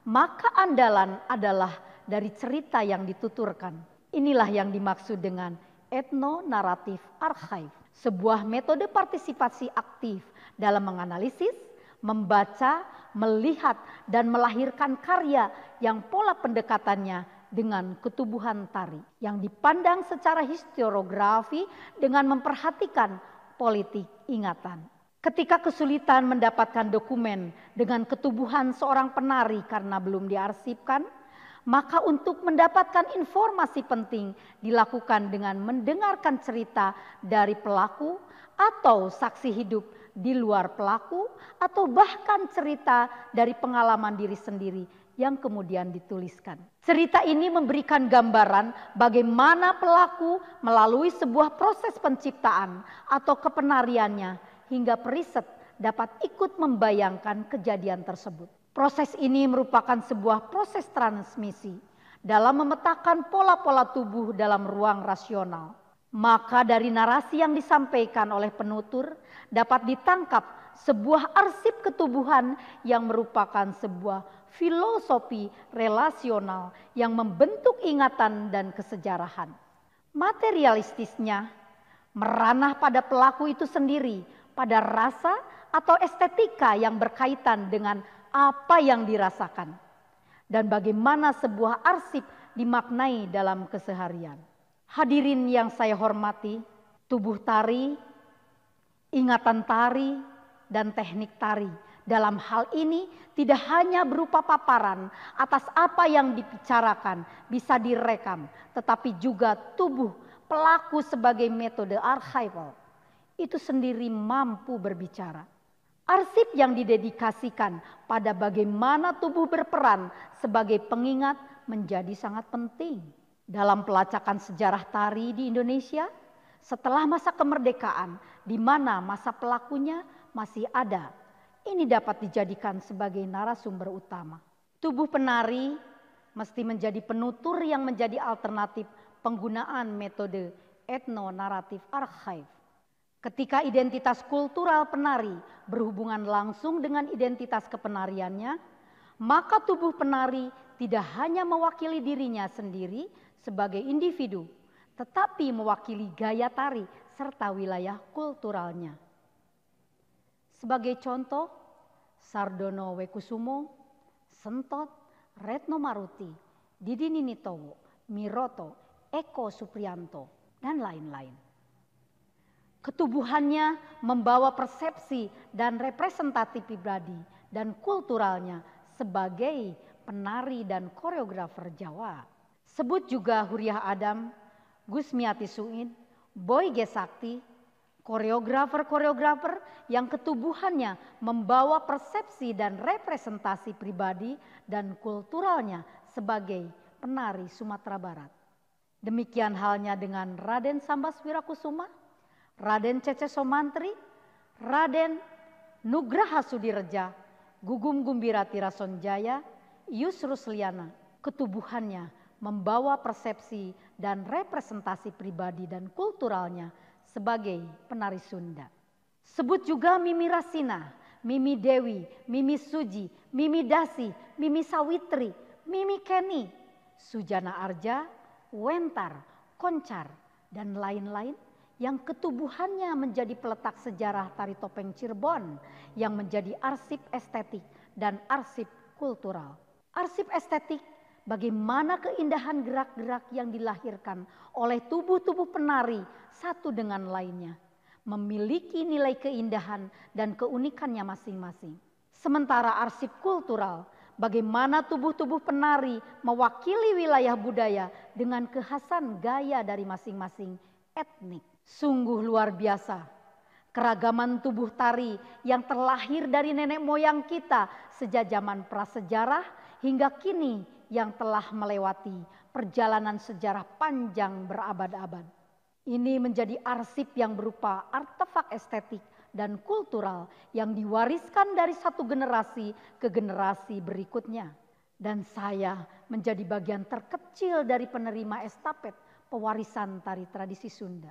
maka andalan adalah dari cerita yang dituturkan. Inilah yang dimaksud dengan etno-naratif archive, sebuah metode partisipasi aktif dalam menganalisis, membaca, melihat, dan melahirkan karya yang pola pendekatannya dengan ketubuhan tari, yang dipandang secara historiografi dengan memperhatikan politik ingatan. Ketika kesulitan mendapatkan dokumen dengan ketubuhan seorang penari karena belum diarsipkan, maka untuk mendapatkan informasi penting dilakukan dengan mendengarkan cerita dari pelaku atau saksi hidup di luar pelaku, atau bahkan cerita dari pengalaman diri sendiri yang kemudian dituliskan. Cerita ini memberikan gambaran bagaimana pelaku melalui sebuah proses penciptaan atau kepenariannya hingga periset dapat ikut membayangkan kejadian tersebut. Proses ini merupakan sebuah proses transmisi dalam memetakan pola-pola tubuh dalam ruang rasional. Maka dari narasi yang disampaikan oleh penutur dapat ditangkap sebuah arsip ketubuhan yang merupakan sebuah filosofi relasional yang membentuk ingatan dan kesejarahan. Materialistisnya meranah pada pelaku itu sendiri, pada rasa atau estetika yang berkaitan dengan apa yang dirasakan dan bagaimana sebuah arsip dimaknai dalam keseharian. Hadirin yang saya hormati, tubuh tari, ingatan tari, dan teknik tari dalam hal ini tidak hanya berupa paparan atas apa yang dibicarakan bisa direkam, tetapi juga tubuh pelaku sebagai metode archival itu sendiri mampu berbicara. Arsip yang didedikasikan pada bagaimana tubuh berperan sebagai pengingat menjadi sangat penting. Dalam pelacakan sejarah tari di Indonesia setelah masa kemerdekaan, di mana masa pelakunya masih ada, ini dapat dijadikan sebagai narasumber utama. Tubuh penari mesti menjadi penutur yang menjadi alternatif penggunaan metode etno-naratif archive. Ketika identitas kultural penari berhubungan langsung dengan identitas kepenariannya, maka tubuh penari tidak hanya mewakili dirinya sendiri sebagai individu, tetapi mewakili gaya tari serta wilayah kulturalnya. Sebagai contoh, Sardono Wekusumo, Sentot, Retno Maruti, Didi Ninitowo, Miroto, Eko Supriyanto, dan lain-lain. Ketubuhannya membawa persepsi dan representatif pribadi dan kulturalnya sebagai penari dan koreografer Jawa. Sebut juga Huriah Adam, Gusmiati Suin, Boy Gesakti, koreografer-koreografer yang ketubuhannya membawa persepsi dan representasi pribadi dan kulturalnya sebagai penari Sumatera Barat. Demikian halnya dengan Raden Sambas Wirakusuma, Raden Cece Somantri, Raden Nugraha Sudireja, Gugum Gumbirati Rasonjaya, Yus Rusliana. Ketubuhannya membawa persepsi dan representasi pribadi dan kulturalnya sebagai penari Sunda. Sebut juga Mimi Rasina, Mimi Dewi, Mimi Suji, Mimi Dasi, Mimi Sawitri, Mimi Kenny, Sujana Arja, Wentar, Koncar, dan lain-lain yang ketubuhannya menjadi peletak sejarah tari topeng Cirebon yang menjadi arsip estetik dan arsip kultural. Arsip estetik, bagaimana keindahan gerak-gerak yang dilahirkan oleh tubuh-tubuh penari satu dengan lainnya, memiliki nilai keindahan dan keunikannya masing-masing. Sementara arsip kultural, bagaimana tubuh-tubuh penari mewakili wilayah budaya dengan kekhasan gaya dari masing-masing etnik. Sungguh luar biasa keragaman tubuh tari yang terlahir dari nenek moyang kita sejak zaman prasejarah hingga kini yang telah melewati perjalanan sejarah panjang berabad-abad. Ini menjadi arsip yang berupa artefak estetik dan kultural yang diwariskan dari satu generasi ke generasi berikutnya. Dan saya menjadi bagian terkecil dari penerima estafet pewarisan tari tradisi Sunda.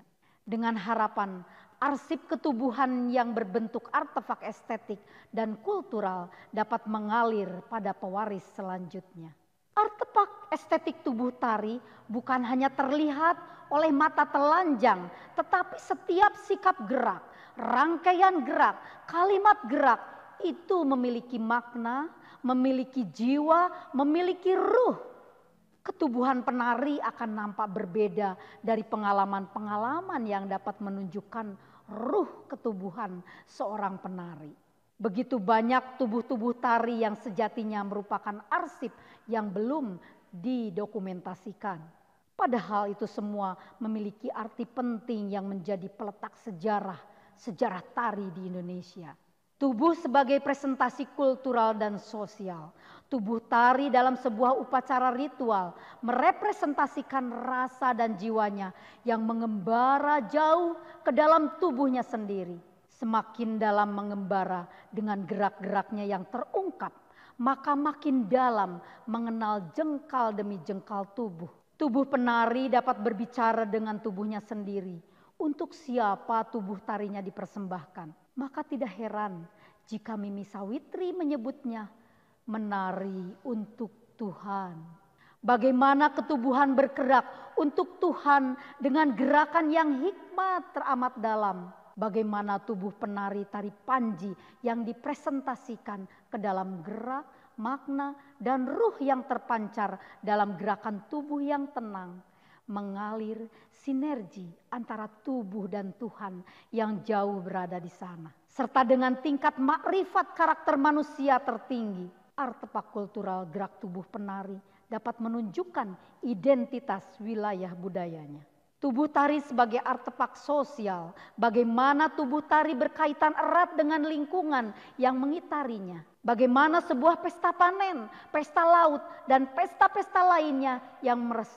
dengan harapan arsip ketubuhan yang berbentuk artefak estetik dan kultural dapat mengalir pada pewaris selanjutnya. Artefak estetik tubuh tari bukan hanya terlihat oleh mata telanjang, tetapi setiap sikap gerak, rangkaian gerak, kalimat gerak itu memiliki makna, memiliki jiwa, memiliki ruh. Ketubuhan penari akan nampak berbeda dari pengalaman-pengalaman yang dapat menunjukkan ruh ketubuhan seorang penari. Begitu banyak tubuh-tubuh tari yang sejatinya merupakan arsip yang belum didokumentasikan. Padahal itu semua memiliki arti penting yang menjadi peletak sejarah tari di Indonesia. Tubuh sebagai presentasi kultural dan sosial. Tubuh tari dalam sebuah upacara ritual merepresentasikan rasa dan jiwanya yang mengembara jauh ke dalam tubuhnya sendiri. Semakin dalam mengembara dengan gerak-geraknya yang terungkap, maka makin dalam mengenal jengkal demi jengkal tubuh. Tubuh penari dapat berbicara dengan tubuhnya sendiri. Untuk siapa tubuh tarinya dipersembahkan? Maka tidak heran jika Mimi Sawitri menyebutnya menari untuk Tuhan. Bagaimana ketubuhan bergerak untuk Tuhan dengan gerakan yang hikmat teramat dalam. Bagaimana tubuh penari tari Panji yang dipresentasikan ke dalam gerak, makna, dan ruh yang terpancar dalam gerakan tubuh yang tenang. Mengalir sinergi antara tubuh dan Tuhan yang jauh berada di sana. Serta dengan tingkat makrifat karakter manusia tertinggi. Artefak kultural gerak tubuh penari dapat menunjukkan identitas wilayah budayanya. Tubuh tari sebagai artefak sosial, bagaimana tubuh tari berkaitan erat dengan lingkungan yang mengitarinya. Bagaimana sebuah pesta panen, pesta laut, dan pesta-pesta lainnya yang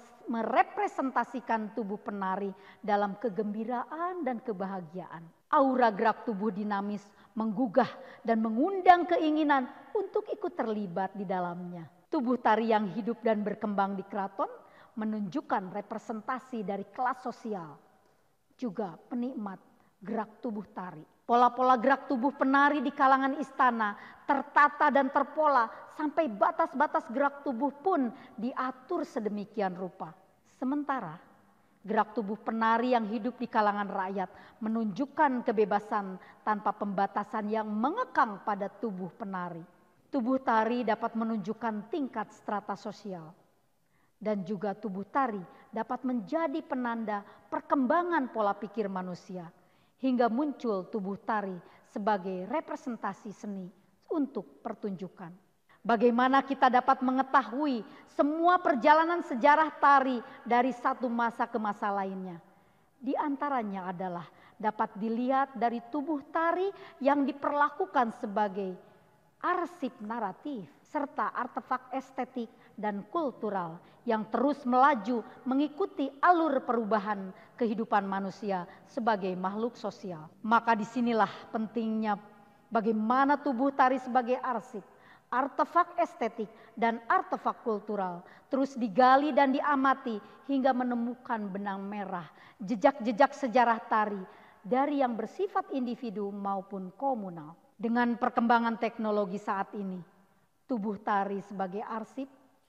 merepresentasikan tubuh penari dalam kegembiraan dan kebahagiaan. Aura gerak tubuh dinamis, menggugah dan mengundang keinginan untuk ikut terlibat di dalamnya. Tubuh tari yang hidup dan berkembang di keraton menunjukkan representasi dari kelas sosial, juga penikmat gerak tubuh tari. Pola-pola gerak tubuh penari di kalangan istana tertata dan terpola sampai batas-batas gerak tubuh pun diatur sedemikian rupa. Sementara gerak tubuh penari yang hidup di kalangan rakyat menunjukkan kebebasan tanpa pembatasan yang mengekang pada tubuh penari. Tubuh tari dapat menunjukkan tingkat strata sosial. Dan juga tubuh tari dapat menjadi penanda perkembangan pola pikir manusia. Hingga muncul tubuh tari sebagai representasi seni untuk pertunjukan. Bagaimana kita dapat mengetahui semua perjalanan sejarah tari dari satu masa ke masa lainnya. Di antaranya adalah dapat dilihat dari tubuh tari yang diperlakukan sebagai arsip naratif serta artefak estetik dan kultural yang terus melaju mengikuti alur perubahan kehidupan manusia sebagai makhluk sosial. Maka disinilah pentingnya bagaimana tubuh tari sebagai arsip, artefak estetik dan artefak kultural terus digali dan diamati hingga menemukan benang merah jejak-jejak sejarah tari dari yang bersifat individu maupun komunal. Dengan perkembangan teknologi saat ini, tubuh tari sebagai arsip,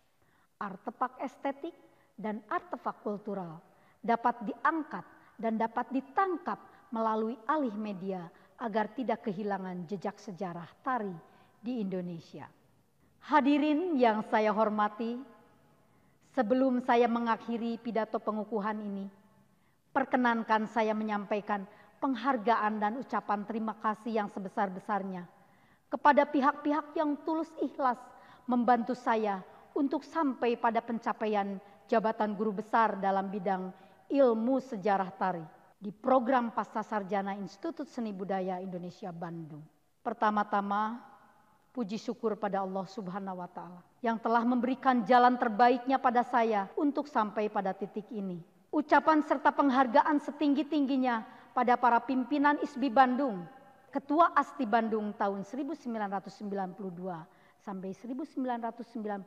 artefak estetik, dan artefak kultural dapat diangkat dan dapat ditangkap melalui alih media agar tidak kehilangan jejak sejarah tari di Indonesia. Hadirin yang saya hormati, sebelum saya mengakhiri pidato pengukuhan ini, perkenankan saya menyampaikan penghargaan dan ucapan terima kasih yang sebesar-besarnya kepada pihak-pihak yang tulus ikhlas membantu saya untuk sampai pada pencapaian jabatan guru besar dalam bidang ilmu sejarah tari di program Pascasarjana Institut Seni Budaya Indonesia Bandung. Pertama-tama, puji syukur pada Allah Subhanahu wa Ta'ala yang telah memberikan jalan terbaiknya pada saya untuk sampai pada titik ini. Ucapan serta penghargaan setinggi-tingginya pada para pimpinan ISBI Bandung, Ketua ASTI Bandung tahun 1992 sampai 1995,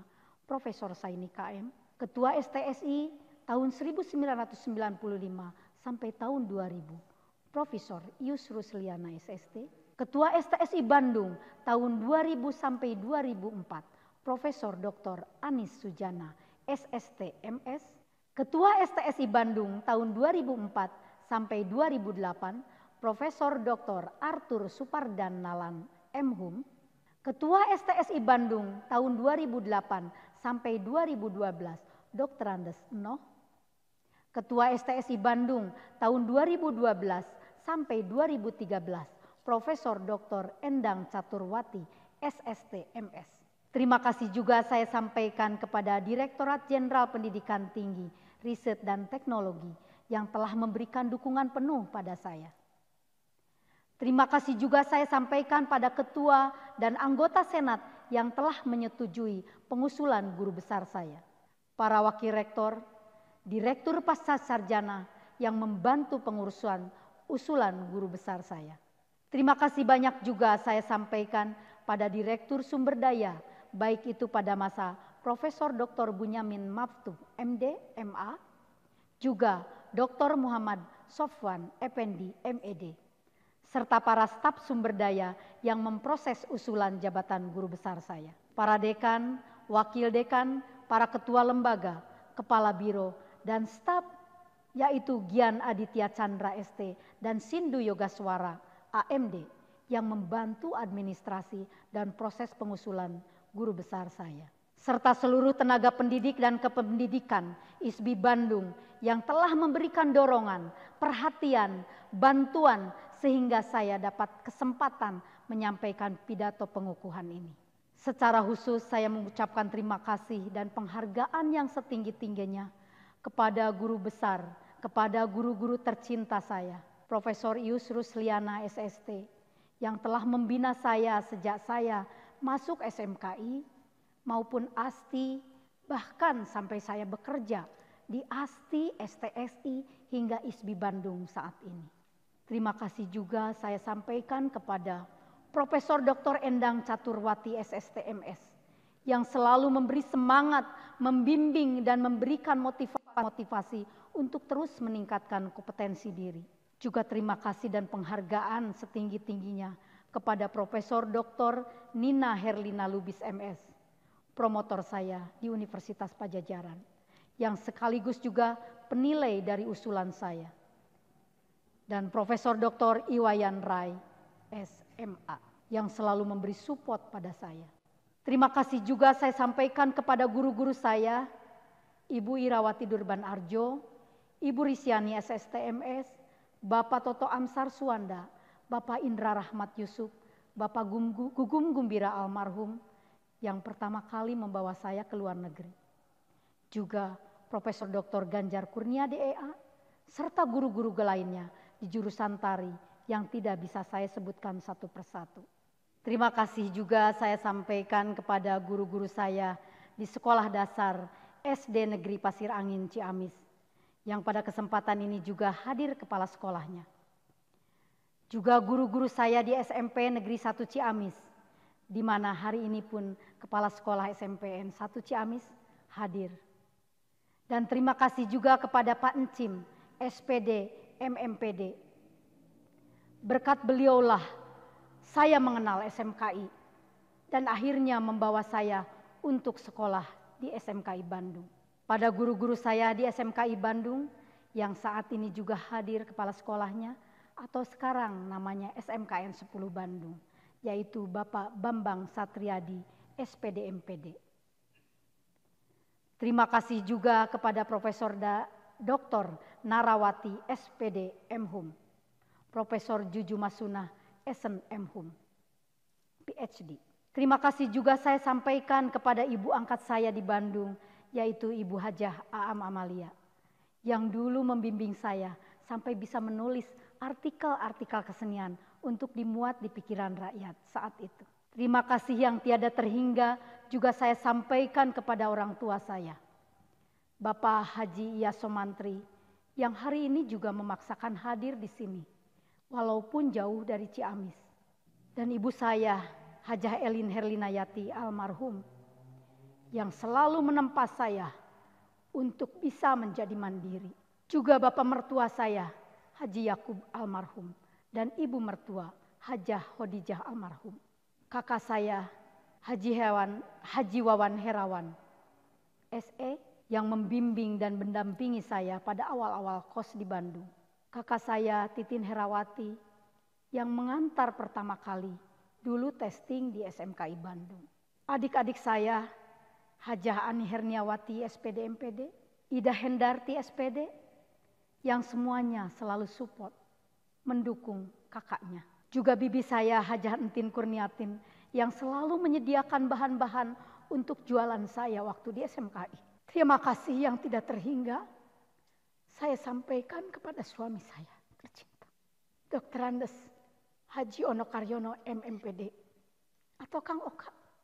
Profesor Saini KM, Ketua STSI tahun 1995 sampai tahun 2000, Profesor Ius Rusliana SST. Ketua STSI Bandung tahun 2000 sampai 2004, Profesor Dr. Anis Sujana SST MS. Ketua STSI Bandung tahun 2004 sampai 2008, Profesor Dr. Arthur Supardan Nalan MHum. Ketua STSI Bandung tahun 2008 sampai 2012, Dr. Andes Noh. Ketua STSI Bandung tahun 2012 sampai 2013, Profesor Dr. Endang Caturwati SST MS. Terima kasih juga saya sampaikan kepada Direktorat Jenderal Pendidikan Tinggi, Riset dan Teknologi yang telah memberikan dukungan penuh pada saya. Terima kasih juga saya sampaikan pada Ketua dan anggota Senat yang telah menyetujui pengusulan guru besar saya. Para Wakil Rektor, Direktur Pascasarjana yang membantu pengurusan usulan guru besar saya. Terima kasih banyak juga saya sampaikan pada Direktur Sumber Daya, baik itu pada masa Profesor Dr. Bunyamin Maftub MD, MA, juga Dr. Muhammad Sofwan Effendi, MED, serta para staf sumber daya yang memproses usulan jabatan guru besar saya. Para dekan, wakil dekan, para ketua lembaga, kepala biro, dan staf yaitu Gian Aditya Chandra ST dan Sindu Yogaswara AMD yang membantu administrasi dan proses pengusulan guru besar saya. Serta seluruh tenaga pendidik dan kependidikan ISBI Bandung yang telah memberikan dorongan, perhatian, bantuan sehingga saya dapat kesempatan menyampaikan pidato pengukuhan ini. Secara khusus saya mengucapkan terima kasih dan penghargaan yang setinggi-tingginya kepada guru besar, kepada guru-guru tercinta saya, Profesor Ius Rusliana SST, yang telah membina saya sejak saya masuk SMKI maupun ASTI, bahkan sampai saya bekerja di ASTI, STSI, hingga ISBI Bandung saat ini. Terima kasih juga saya sampaikan kepada Profesor Dr. Endang Caturwati SSTMS yang selalu memberi semangat, membimbing dan memberikan motivasi untuk terus meningkatkan kompetensi diri. Juga terima kasih dan penghargaan setinggi-tingginya kepada Profesor Dr. Nina Herlina Lubis MS, promotor saya di Universitas Pajajaran, yang sekaligus juga penilai dari usulan saya. Dan Profesor Dr. Iwayan Rai, SMA, yang selalu memberi support pada saya. Terima kasih juga saya sampaikan kepada guru-guru saya, Ibu Irawati Durban Arjo, Ibu Risyani SSTMS, Bapak Toto Amsar Suwanda, Bapak Indra Rahmat Yusuf, Bapak Gugum Gumbira almarhum, yang pertama kali membawa saya ke luar negeri. Juga Profesor Dr. Ganjar Kurnia DEA, serta guru-guru lainnya di jurusan tari yang tidak bisa saya sebutkan satu persatu. Terima kasih juga saya sampaikan kepada guru-guru saya di Sekolah Dasar SD Negeri Pasir Angin Ciamis, yang pada kesempatan ini juga hadir kepala sekolahnya. Juga guru-guru saya di SMP Negeri 1 Ciamis, di mana hari ini pun kepala sekolah SMPN 1 Ciamis hadir. Dan terima kasih juga kepada Pak Encim, SPD, MMPD. Berkat beliaulah saya mengenal SMKI dan akhirnya membawa saya untuk sekolah di SMKI Bandung. Pada guru-guru saya di SMKI Bandung yang saat ini juga hadir kepala sekolahnya atau sekarang namanya SMKN 10 Bandung, yaitu Bapak Bambang Satriadi, SPD MPD. Terima kasih juga kepada Profesor Dr. Narawati, SPD MHum, Profesor Juju Masunah, SN MHum, PhD. Terima kasih juga saya sampaikan kepada ibu angkat saya di Bandung, yaitu Ibu Hajah Aam Amalia, yang dulu membimbing saya sampai bisa menulis artikel-artikel kesenian untuk dimuat di pikiran rakyat saat itu. Terima kasih yang tiada terhingga juga saya sampaikan kepada orang tua saya, Bapak Haji Yasomantri, yang hari ini juga memaksakan hadir di sini, walaupun jauh dari Ciamis. Dan ibu saya, Hajah Elin Herlinayati almarhum, yang selalu menempa saya untuk bisa menjadi mandiri. Juga bapak mertua saya, Haji Yakub almarhum, dan ibu mertua, Hajah Hodijah almarhum. Kakak saya, Haji Wawan Herawan, SE, yang membimbing dan mendampingi saya pada awal-awal kos di Bandung. Kakak saya, Titin Herawati, yang mengantar pertama kali dulu testing di SMKI Bandung. Adik-adik saya, Hajah Ani Herniawati SPD MPD, Ida Hendarti SPD, yang semuanya selalu support, mendukung kakaknya. Juga bibi saya, Hajah Entin Kurniatin, yang selalu menyediakan bahan-bahan untuk jualan saya waktu di SMKI. Terima kasih yang tidak terhingga saya sampaikan kepada suami saya tercinta, Dr. Andes Haji Ono Karyono MMPD, atau Kang Oka,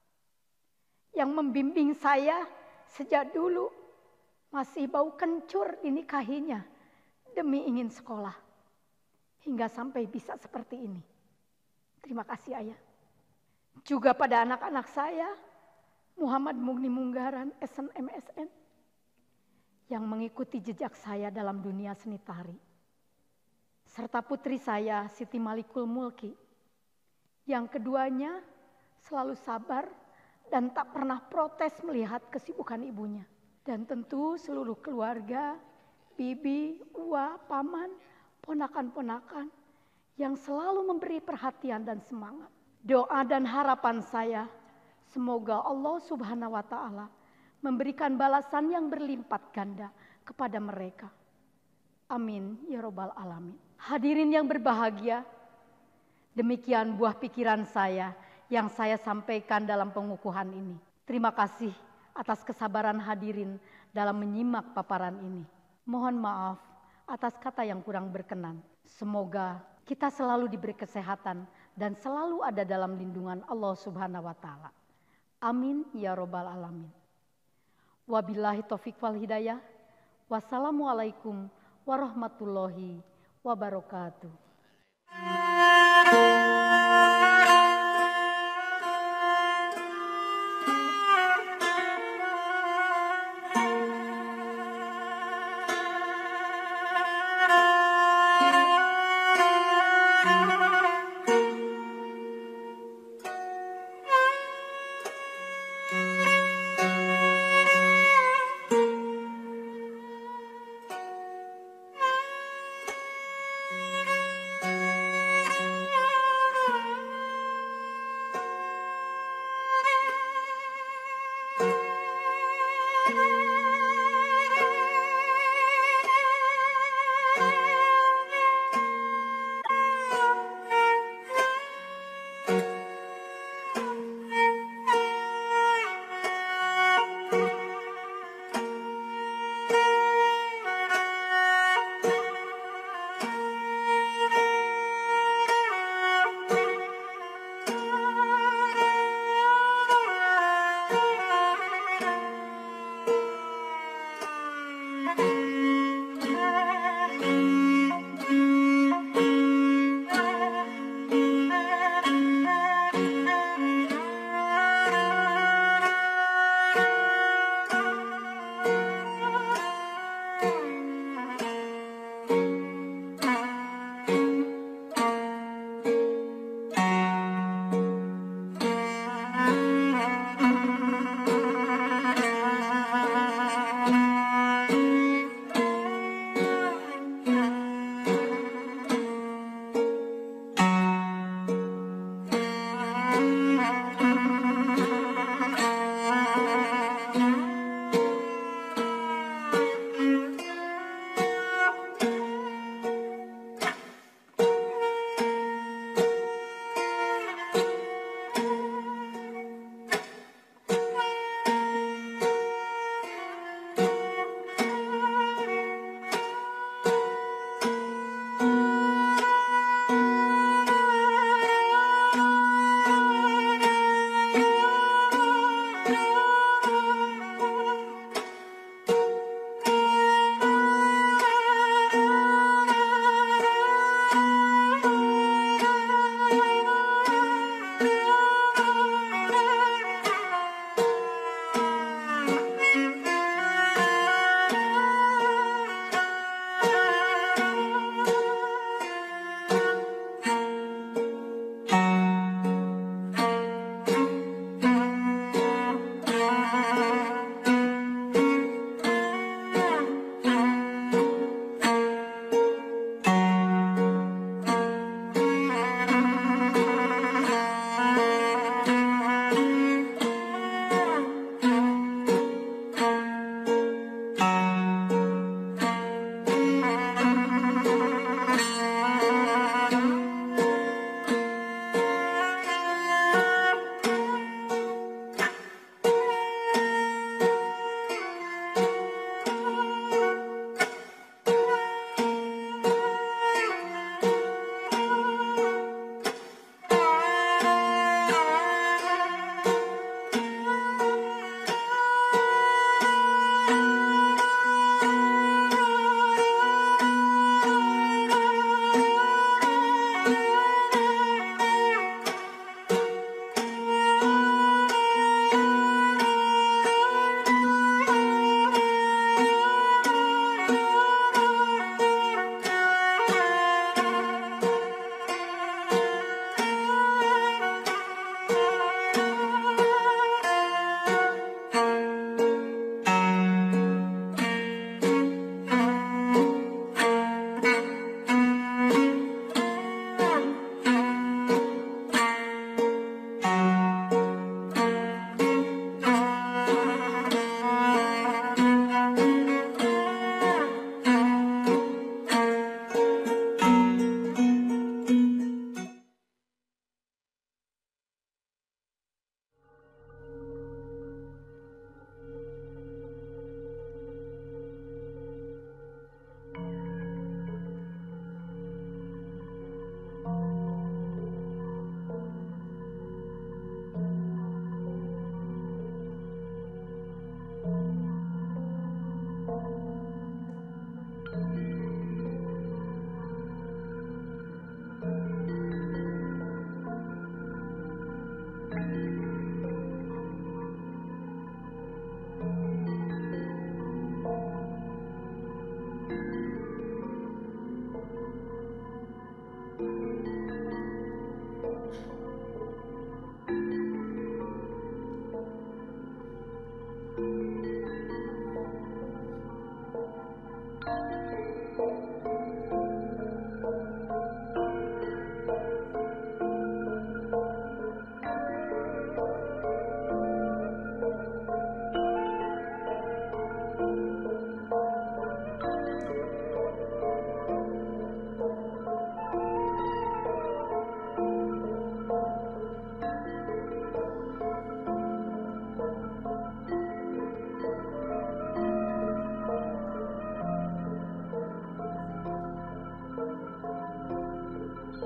yang membimbing saya sejak dulu masih bau kencur dinikahinya demi ingin sekolah, hingga sampai bisa seperti ini. Terima kasih ayah. Juga pada anak-anak saya, Muhammad Mugni Munggaran SNMSN, yang mengikuti jejak saya dalam dunia seni tari. Serta putri saya, Siti Malikul Mulki, yang keduanya selalu sabar dan tak pernah protes melihat kesibukan ibunya. Dan tentu seluruh keluarga, bibi, uwa, paman, ponakan-ponakan yang selalu memberi perhatian dan semangat. Doa dan harapan saya, semoga Allah Subhanahu wa Ta'ala memberikan balasan yang berlipat ganda kepada mereka. Amin ya Robbal Alamin. Hadirin yang berbahagia, demikian buah pikiran saya yang saya sampaikan dalam pengukuhan ini. Terima kasih atas kesabaran hadirin dalam menyimak paparan ini. Mohon maaf atas kata yang kurang berkenan. Semoga kita selalu diberi kesehatan dan selalu ada dalam lindungan Allah Subhanahu wa Ta'ala. Amin ya Robbal Alamin. Wabillahi taufiq wal hidayah. Wassalamualaikum warahmatullahi wabarakatuh.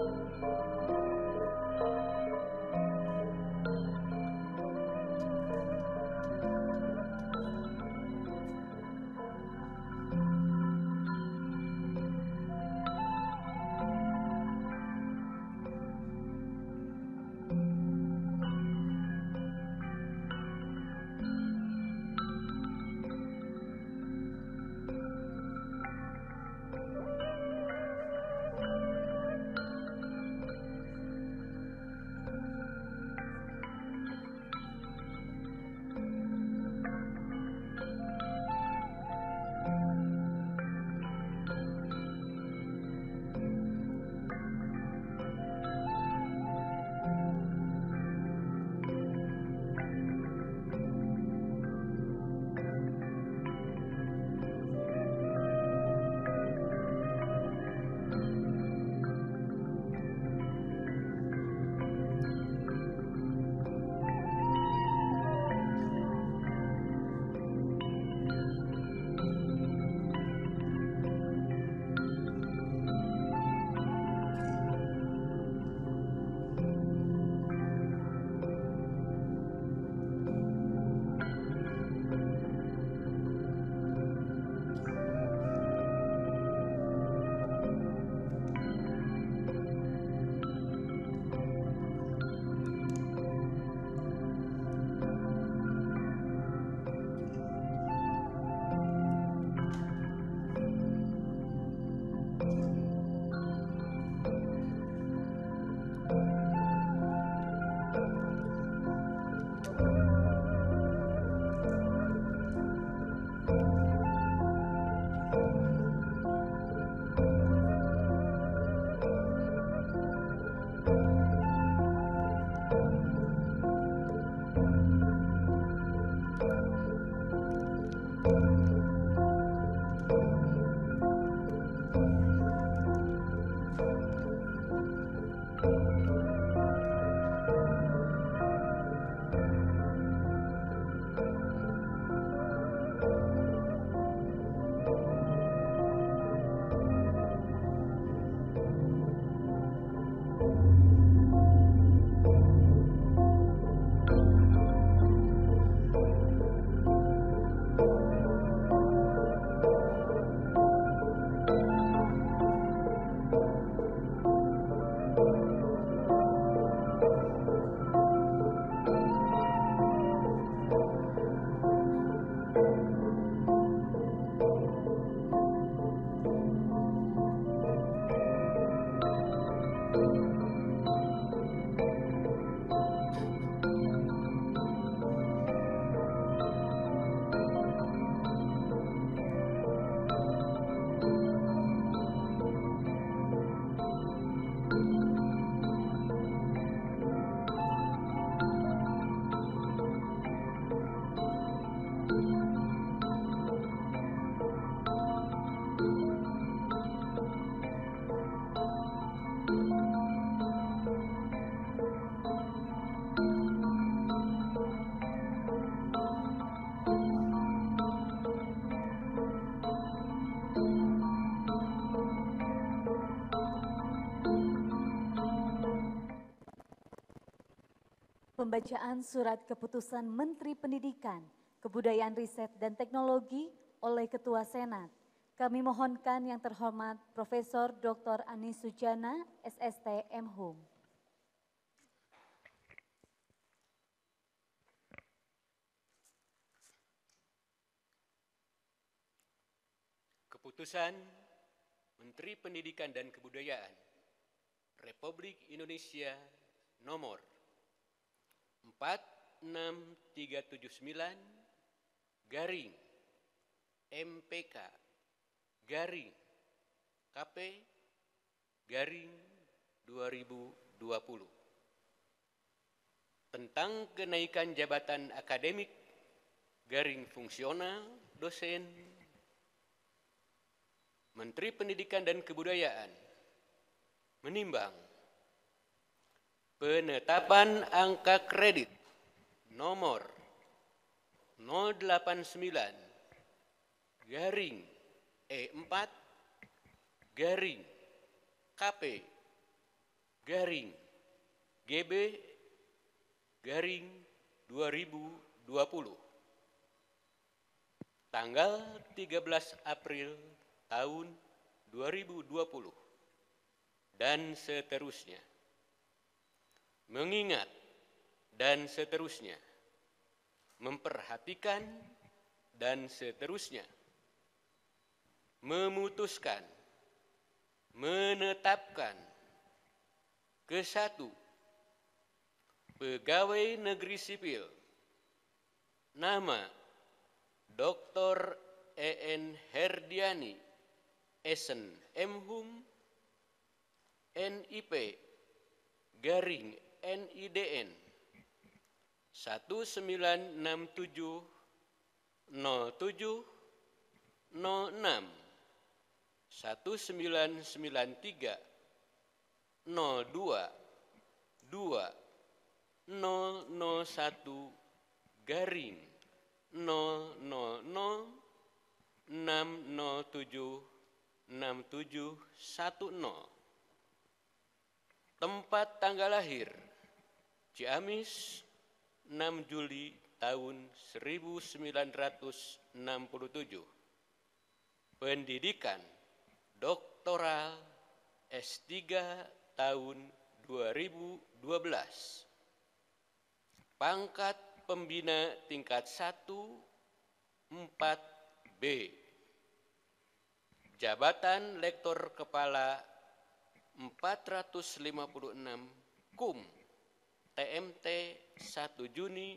Pembacaan Surat Keputusan Menteri Pendidikan, Kebudayaan Riset dan Teknologi oleh Ketua Senat. Kami mohonkan yang terhormat Profesor Dr. Ani Sujana, SST M.Hum. Keputusan Menteri Pendidikan dan Kebudayaan Republik Indonesia nomor 46379 garing MPK garing KP garing 2020 tentang kenaikan jabatan akademik garing fungsional dosen. Menteri Pendidikan dan Kebudayaan menimbang penetapan angka kredit nomor 089 garing E4 garing KP garing GB garing 2020 tanggal 13 April tahun 2020 dan seterusnya. Mengingat dan seterusnya. Memperhatikan dan seterusnya. Memutuskan, menetapkan. Ke-1, pegawai negeri sipil, nama Dr. E.N. Herdiani, SNM, NIP, garing NIDN, 1967 07 06 1993 02 2 001 garing 000 607 6710. Tempat tanggal lahir Ciamis 6 Juli tahun 1967. Pendidikan doktoral S3 tahun 2012. Pangkat pembina tingkat 1 4B. Jabatan Lektor Kepala 456 KUM TMT 1 Juni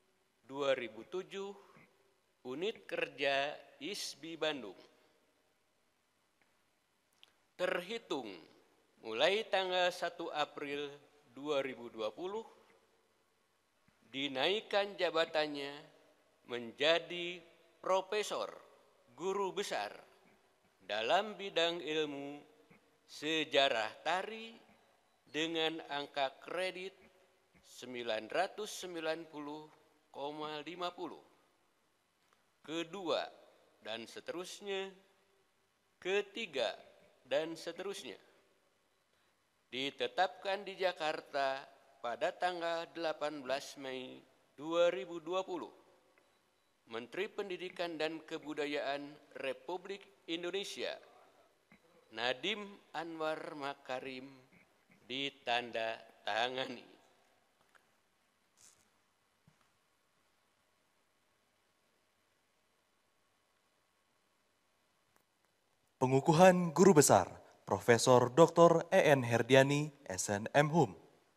2007 Unit Kerja ISBI Bandung. Terhitung mulai tanggal 1 April 2020 dinaikkan jabatannya menjadi Profesor Guru Besar dalam bidang ilmu sejarah tari dengan angka kredit 990,50. Kedua dan seterusnya. Ketiga dan seterusnya. Ditetapkan di Jakarta pada tanggal 18 Mei 2020. Menteri Pendidikan dan Kebudayaan Republik Indonesia Nadiem Anwar Makarim ditanda tangani. Pengukuhan Guru Besar Profesor Dr. E.N. Herdiani, SNM.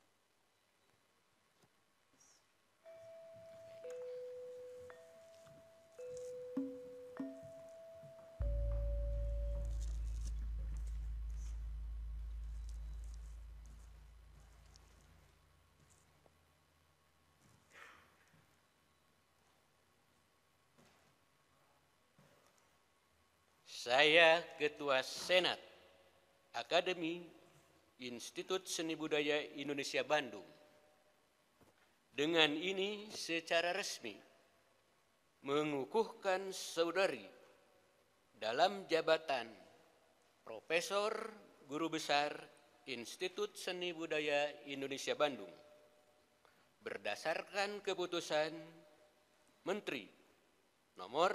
Saya Ketua Senat Akademi Institut Seni Budaya Indonesia Bandung. Dengan ini secara resmi mengukuhkan saudari dalam jabatan Profesor Guru Besar Institut Seni Budaya Indonesia Bandung berdasarkan keputusan Menteri nomor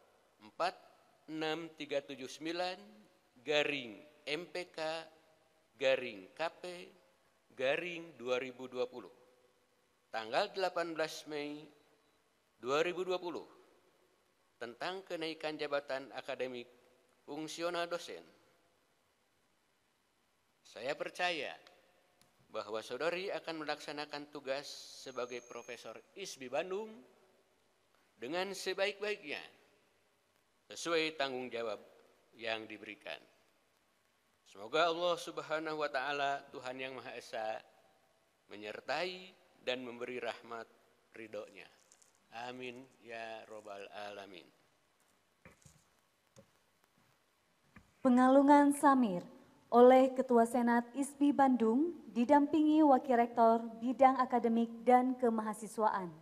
46379 garing MPK garing KP garing 2020 tanggal 18 Mei 2020 tentang kenaikan jabatan akademik fungsional dosen. Saya percaya bahwa saudari akan melaksanakan tugas sebagai Profesor ISBI Bandung dengan sebaik-baiknya sesuai tanggung jawab yang diberikan. Semoga Allah Subhanahu wa Ta'ala, Tuhan yang Maha Esa, menyertai dan memberi rahmat ridhonya. Amin ya Robbal Alamin. Pengalungan Samir oleh Ketua Senat ISBI Bandung didampingi Wakil Rektor Bidang Akademik dan Kemahasiswaan.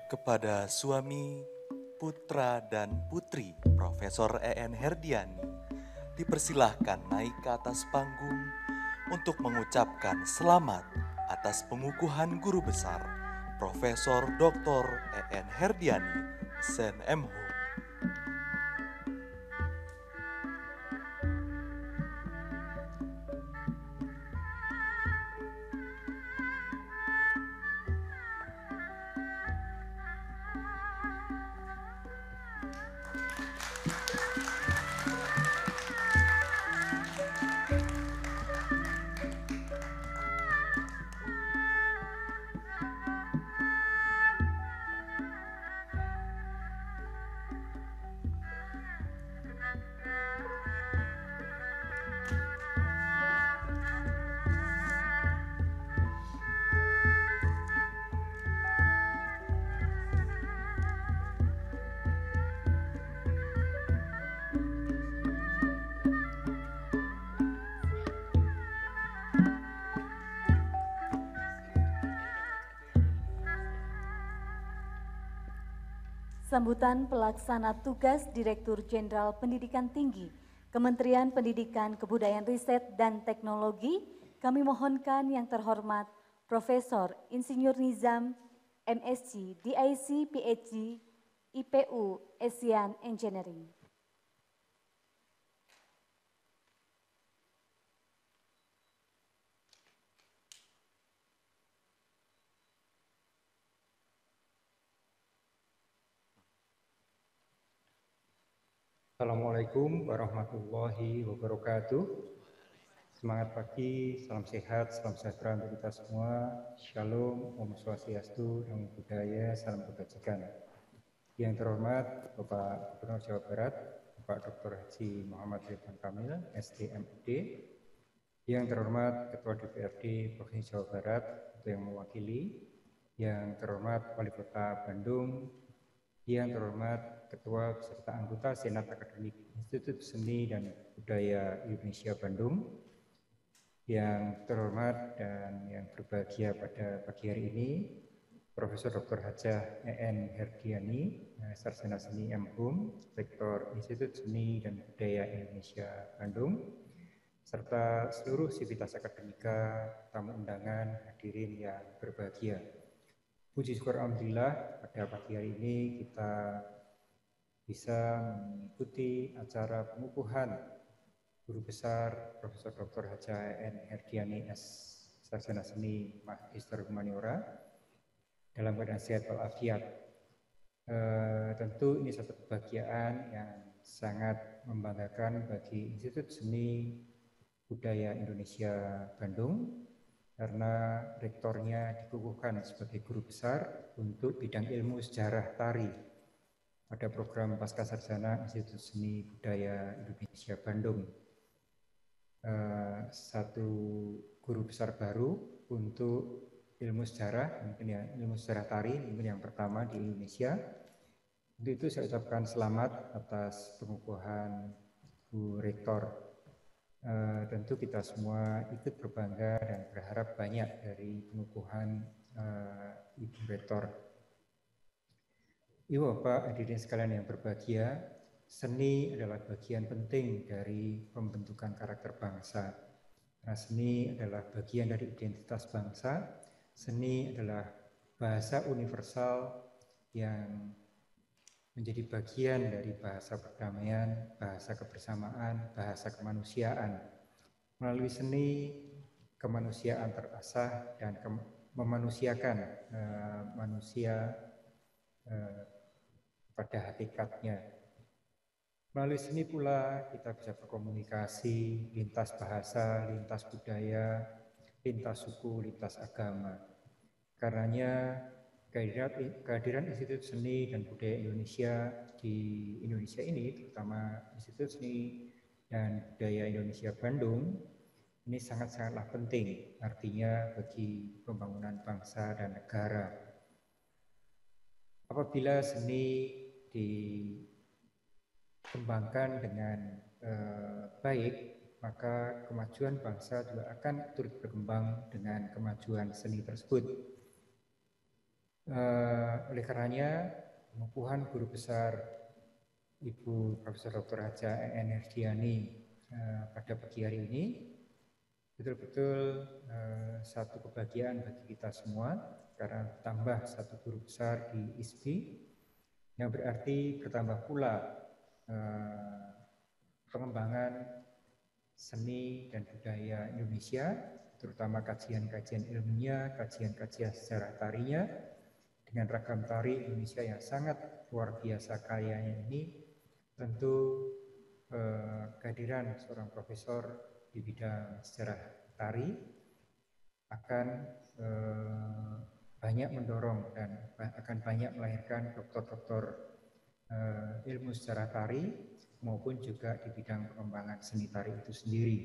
Kepada suami, putra, dan putri Profesor EN Herdiani, dipersilahkan naik ke atas panggung untuk mengucapkan selamat atas pengukuhan guru besar Profesor Dr. EN Herdiani, Sen MH. Sambutan pelaksana tugas Direktur Jenderal Pendidikan Tinggi, Kementerian Pendidikan, Kebudayaan Riset dan Teknologi, kami mohonkan yang terhormat Profesor Insinyur Nizam, MSc, DIC, PhD, IPU, Asian Engineering. Assalamualaikum warahmatullahi wabarakatuh. Semangat pagi, salam sehat, salam sejahtera untuk kita semua. Shalom, Om Swastiastu, Namo Buddhaya, salam kebajikan. Yang terhormat Bapak Gubernur Jawa Barat, Bapak Dr. Haji Muhammad Ridwan Kamil, SDMD. Yang terhormat Ketua DPRD Provinsi Jawa Barat, itu yang mewakili. Yang terhormat Wali Kota Bandung. Yang terhormat Ketua beserta anggota Senat Akademik Institut Seni dan Budaya Indonesia Bandung, yang terhormat dan yang berbahagia pada pagi hari ini, Profesor Dr. Hajah EN Herdiani, Sarjana Seni M.Hum, Rektor Institut Seni dan Budaya Indonesia Bandung, serta seluruh sivitas akademika, tamu undangan, hadirin yang berbahagia. Puji syukur alhamdulillah pada pagi hari ini kita bisa mengikuti acara pengukuhan Guru Besar Profesor Dr. Hajah EN Herdiani S. Sarjana Seni Magister Humaniora dalam keadaan sehat walafiat. Tentu ini satu kebahagiaan yang sangat membanggakan bagi Institut Seni Budaya Indonesia Bandung, karena rektornya dikukuhkan sebagai guru besar untuk bidang ilmu sejarah tari pada program Pasca Sarjana Institut Seni Budaya Indonesia Bandung. Satu guru besar baru untuk ilmu sejarah, mungkin ya ilmu sejarah tari, mungkin yang pertama di Indonesia. Untuk itu saya ucapkan selamat atas pengukuhan Bu Rektor. Tentu kita semua ikut berbangga dan berharap banyak dari pengukuhan Ibu Rektor. Ibu Bapak hadirin sekalian yang berbahagia, seni adalah bagian penting dari pembentukan karakter bangsa. Karena seni adalah bagian dari identitas bangsa. Seni adalah bahasa universal yang menjadi bagian dari bahasa perdamaian, bahasa kebersamaan, bahasa kemanusiaan. Melalui seni, kemanusiaan terasah dan memanusiakan manusia pada hakikatnya. Melalui seni pula kita bisa berkomunikasi lintas bahasa, lintas budaya, lintas suku, lintas agama. Karenanya kehadiran Institut Seni dan Budaya Indonesia di Indonesia ini, terutama Institut Seni dan Budaya Indonesia Bandung, ini sangat-sangatlah penting artinya bagi pembangunan bangsa dan negara. Apabila seni dikembangkan dengan baik, maka kemajuan bangsa juga akan turut berkembang dengan kemajuan seni tersebut. Oleh karenanya, pengukuhan guru besar Ibu Profesor Dr. Haja E.N. Herdiani pada pagi hari ini betul-betul satu kebahagiaan bagi kita semua karena tambah satu guru besar di ISBI yang berarti bertambah pula pengembangan seni dan budaya Indonesia, terutama kajian-kajian ilmiah, kajian-kajian sejarah tarinya, dengan ragam tari Indonesia yang sangat luar biasa kayanya ini, tentu kehadiran seorang profesor di bidang sejarah tari akan banyak mendorong dan akan banyak melahirkan doktor-doktor ilmu sejarah tari maupun juga di bidang pengembangan seni tari itu sendiri.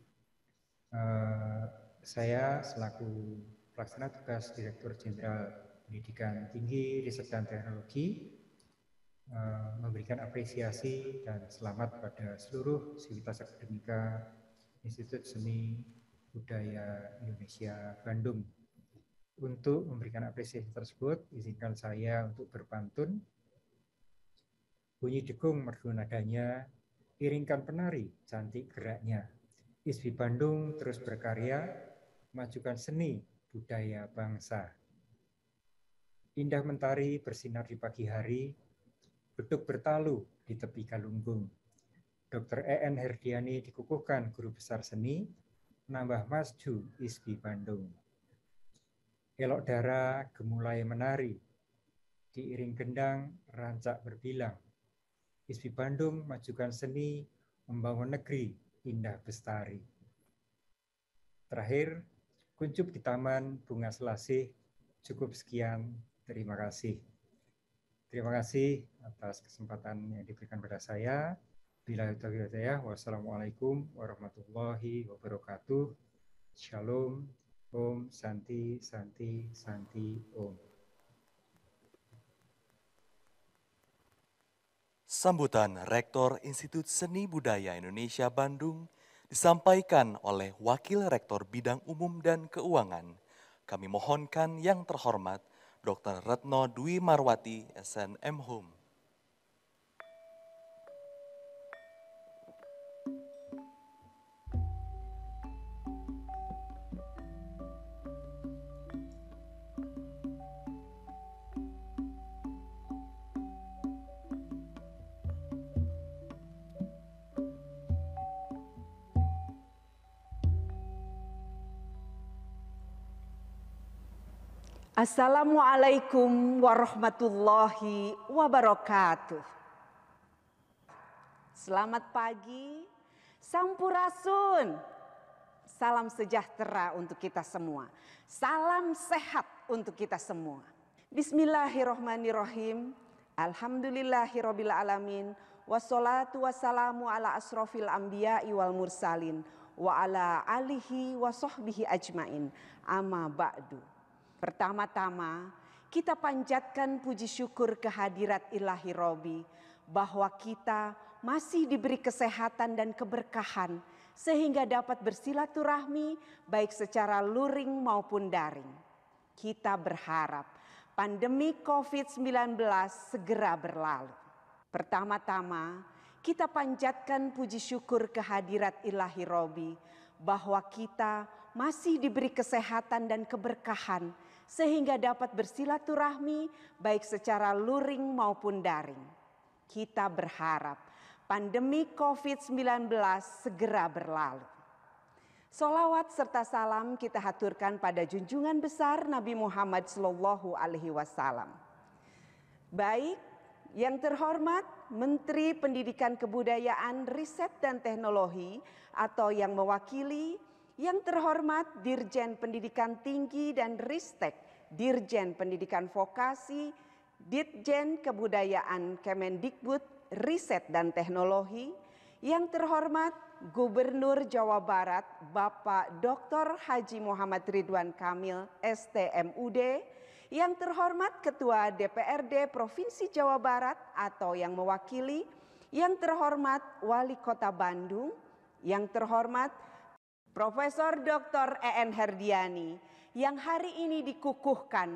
Saya selaku pelaksana tugas Direktur Jenderal Pendidikan Tinggi, Riset dan Teknologi memberikan apresiasi dan selamat pada seluruh sivitas akademika Institut Seni Budaya Indonesia Bandung. Untuk memberikan apresiasi tersebut, izinkan saya untuk berpantun. Bunyi degung merdu nadanya, iringkan penari cantik geraknya. ISBI Bandung terus berkarya, majukan seni budaya bangsa. Indah mentari bersinar di pagi hari, beduk bertalu di tepi galunggung. Dr. E.N. Herdiani dikukuhkan guru besar seni, menambah maju ISBI Bandung. Elok dara gemulai menari, diiring gendang rancak berbilang. ISBI Bandung majukan seni, membangun negeri indah bestari. Terakhir, kuncup di Taman Bunga Selasih, cukup sekian, terima kasih. Terima kasih atas kesempatan yang diberikan pada saya. Billahi taufiq wal hidayah. Wassalamualaikum warahmatullahi wabarakatuh. Shalom. Om Santi Santi Santi Om. Sambutan Rektor Institut Seni Budaya Indonesia Bandung disampaikan oleh Wakil Rektor Bidang Umum dan Keuangan. Kami mohonkan yang terhormat Dr. Retno Dwi Marwati, SNM Hum. Assalamualaikum warahmatullahi wabarakatuh. Selamat pagi, sampurasun. Salam sejahtera untuk kita semua. Salam sehat untuk kita semua. Bismillahirrahmanirrahim. Alhamdulillahirabbil alamin. Wassalatu wassalamu ala asrofil anbiya'i wal mursalin wa ala alihi wa sahbihi ajmain. Amma ba'du. Pertama-tama, kita panjatkan puji syukur kehadirat Ilahi Robi bahwa kita masih diberi kesehatan dan keberkahan sehingga dapat bersilaturahmi baik secara luring maupun daring. Kita berharap pandemi COVID-19 segera berlalu. Pertama-tama, kita panjatkan puji syukur kehadirat Ilahi Robi bahwa kita masih diberi kesehatan dan keberkahan sehingga dapat bersilaturahmi baik secara luring maupun daring. Kita berharap pandemi COVID-19 segera berlalu. Sholawat serta salam kita haturkan pada junjungan besar Nabi Muhammad SAW. Baik, yang terhormat Menteri Pendidikan Kebudayaan, Riset dan Teknologi atau yang mewakili, yang terhormat Dirjen Pendidikan Tinggi dan Ristek, Dirjen Pendidikan Vokasi, Ditjen Kebudayaan Kemendikbud, Riset dan Teknologi, yang terhormat Gubernur Jawa Barat Bapak Dr. Haji Muhammad Ridwan Kamil, STMUD, yang terhormat Ketua DPRD Provinsi Jawa Barat atau yang mewakili, yang terhormat Wali Kota Bandung, yang terhormat Profesor Dr. E.N. Herdiani yang hari ini dikukuhkan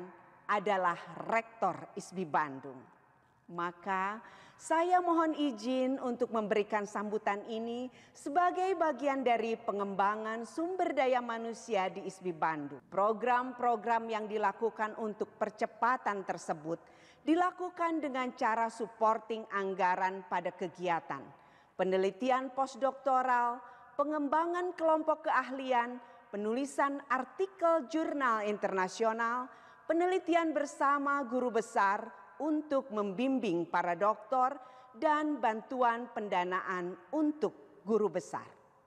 adalah Rektor ISBI Bandung. Maka saya mohon izin untuk memberikan sambutan ini sebagai bagian dari pengembangan sumber daya manusia di ISBI Bandung. Program-program yang dilakukan untuk percepatan tersebut dilakukan dengan cara supporting anggaran pada kegiatan, penelitian postdoktoral, pengembangan kelompok keahlian, penulisan artikel jurnal internasional, penelitian bersama guru besar untuk membimbing para doktor, dan bantuan pendanaan untuk guru besar.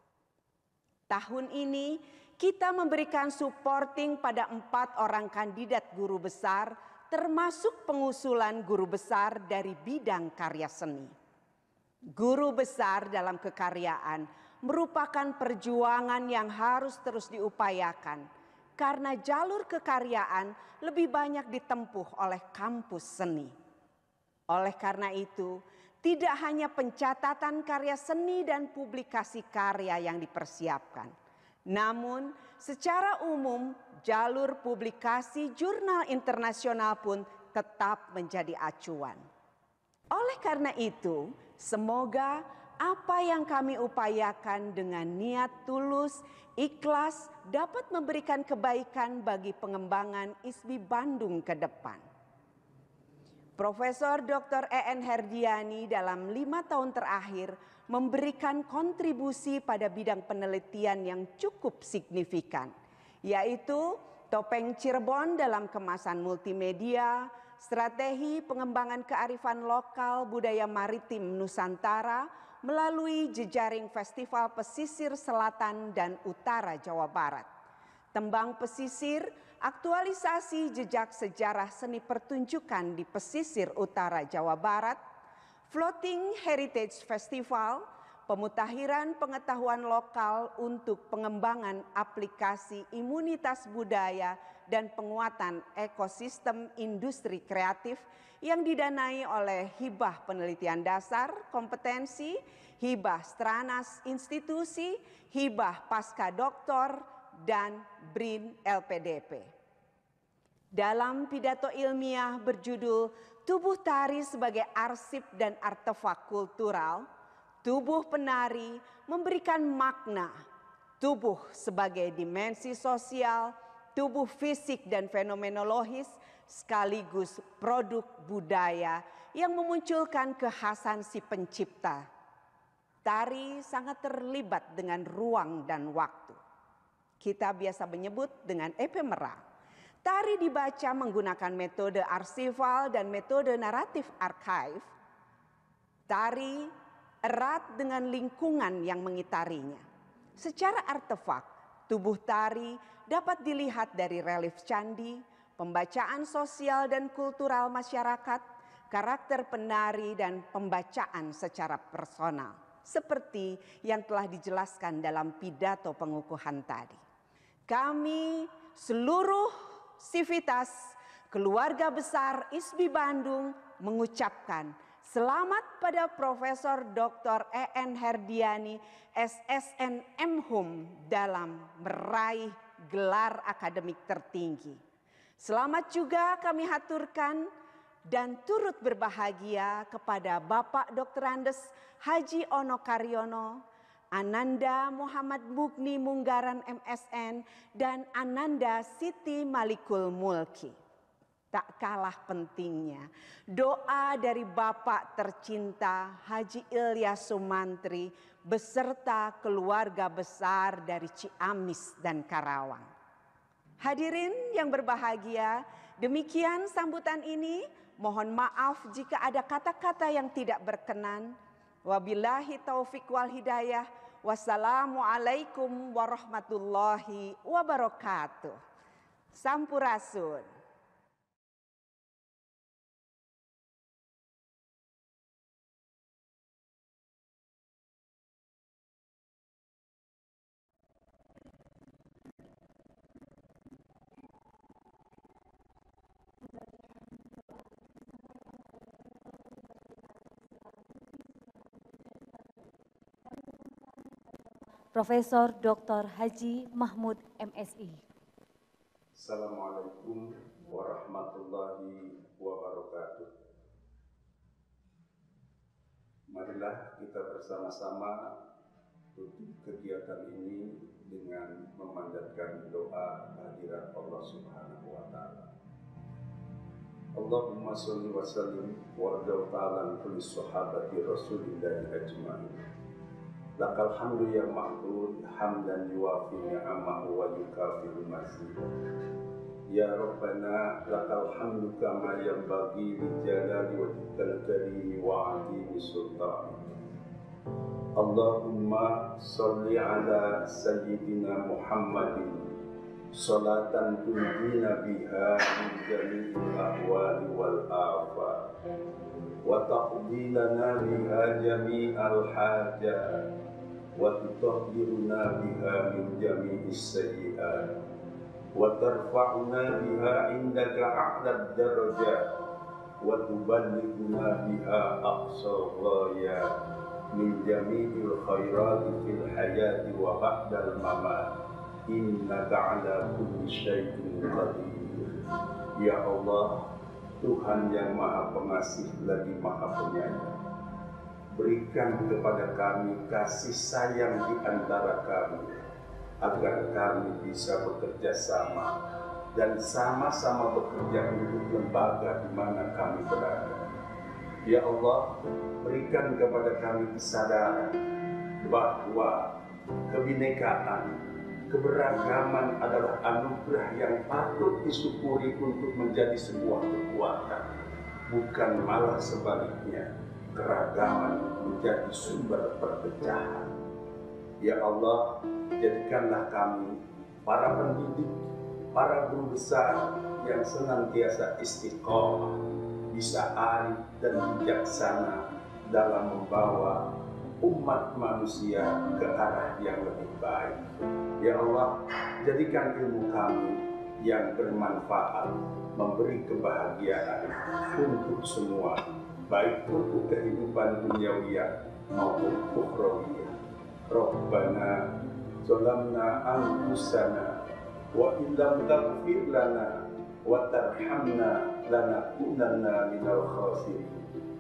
Tahun ini kita memberikan supporting pada 4 orang kandidat guru besar, termasuk pengusulan guru besar dari bidang karya seni. Guru besar dalam kekaryaan merupakan perjuangan yang harus terus diupayakan, karena jalur kekaryaan lebih banyak ditempuh oleh kampus seni. Oleh karena itu, tidak hanya pencatatan karya seni dan publikasi karya yang dipersiapkan, namun secara umum jalur publikasi jurnal internasional pun tetap menjadi acuan. Oleh karena itu, semoga apa yang kami upayakan dengan niat tulus, ikhlas dapat memberikan kebaikan bagi pengembangan ISBI Bandung ke depan. Profesor Dr. E.N. Herdiani dalam 5 tahun terakhir memberikan kontribusi pada bidang penelitian yang cukup signifikan, yaitu topeng Cirebon dalam kemasan multimedia, strategi pengembangan kearifan lokal budaya maritim Nusantara melalui jejaring festival pesisir selatan dan utara Jawa Barat. Tembang pesisir, aktualisasi jejak sejarah seni pertunjukan di pesisir utara Jawa Barat, Floating Heritage Festival, pemutahiran pengetahuan lokal untuk pengembangan aplikasi imunitas budaya dan penguatan ekosistem industri kreatif yang didanai oleh Hibah Penelitian Dasar Kompetensi, Hibah Stranas Institusi, Hibah Pasca Doktor, dan BRIN LPDP. Dalam pidato ilmiah berjudul Tubuh Tari sebagai Arsip dan Artefak Kultural, tubuh penari memberikan makna tubuh sebagai dimensi sosial, tubuh fisik dan fenomenologis, sekaligus produk budaya yang memunculkan kekhasan si pencipta. Tari sangat terlibat dengan ruang dan waktu. Kita biasa menyebut dengan epemera. Tari dibaca menggunakan metode arsival dan metode naratif archive. Tari erat dengan lingkungan yang mengitarinya. Secara artefak, tubuh tari dapat dilihat dari relief candi, pembacaan sosial dan kultural masyarakat, karakter penari, dan pembacaan secara personal, seperti yang telah dijelaskan dalam pidato pengukuhan tadi. Kami seluruh sivitas keluarga besar ISBI Bandung mengucapkan selamat pada Profesor Dr. E.N. Herdiani, SSN M.Hum dalam meraih gelar akademik tertinggi. Selamat juga kami haturkan dan turut berbahagia kepada Bapak Dr. Andes Haji Ono Karyono, Ananda Muhammad Mugni Munggaran MSN, dan Ananda Siti Malikul Mulki. Tak kalah pentingnya, doa dari Bapak tercinta Haji Ilyas Sumantri beserta keluarga besar dari Ciamis dan Karawang. Hadirin yang berbahagia, demikian sambutan ini. Mohon maaf jika ada kata-kata yang tidak berkenan. Wabillahi taufik wal hidayah. Wassalamualaikum warahmatullahi wabarakatuh. Sampurasun. Profesor Dr. Haji Mahmud MSI. Assalamualaikum warahmatullahi wabarakatuh. Marilah kita bersama-sama tutup kegiatan ini dengan memanjatkan doa kehadirat Allah Subhanahu wa Ta'ala. Allahumma sholli wa sallim wa ta'ala kulli sahabati Rasulillah ajma'in. Lakal hamdu ya ma'bud hamdan yuwafi ni'amahu wa yukafiru mazidah. Ya Rabbana lakal hamdu kama yanbaghi li jalali wajhikal karim wa 'azimi sultanik. Allahumma sholli ala sayyidina Muhammadin salatan tunjina biha min jami'il ahwali wal afat wa taqdi lana biha jami'al hajat wa tutahhiruna biha min jami'is sayyi'at wa tarfa'una biha indaka a'lad darajat wa tuballighuna biha aqsal ghayat min jami'il khairati fil hayati wa ba'dal mamat innaka ala kulli syai'in qadir. Ya Allah, Tuhan yang Maha Pengasih lagi Maha Penyayang, berikan kepada kami kasih sayang di antara kami agar kami bisa bekerja sama dan sama-sama bekerja untuk lembaga di mana kami berada. Ya Allah, berikan kepada kami kesadaran bahwa kebinekaan, keberagaman adalah anugerah yang patut disyukuri untuk menjadi sebuah kekuatan, bukan malah sebaliknya, keragaman menjadi sumber perpecahan. Ya Allah, jadikanlah kami para pendidik, para guru besar yang senantiasa istiqomah, bisa arif dan bijaksana dalam membawa umat manusia ke arah yang lebih baik. Ya Allah, jadikan ilmu kami yang bermanfaat, memberi kebahagiaan untuk semua, baik untuk kehidupan duniawiyah maupun ukhrawiyah. Rabbana zalamna anfusana wa illam taghfir lana wa tarhamna lanakunanna minal khasirin.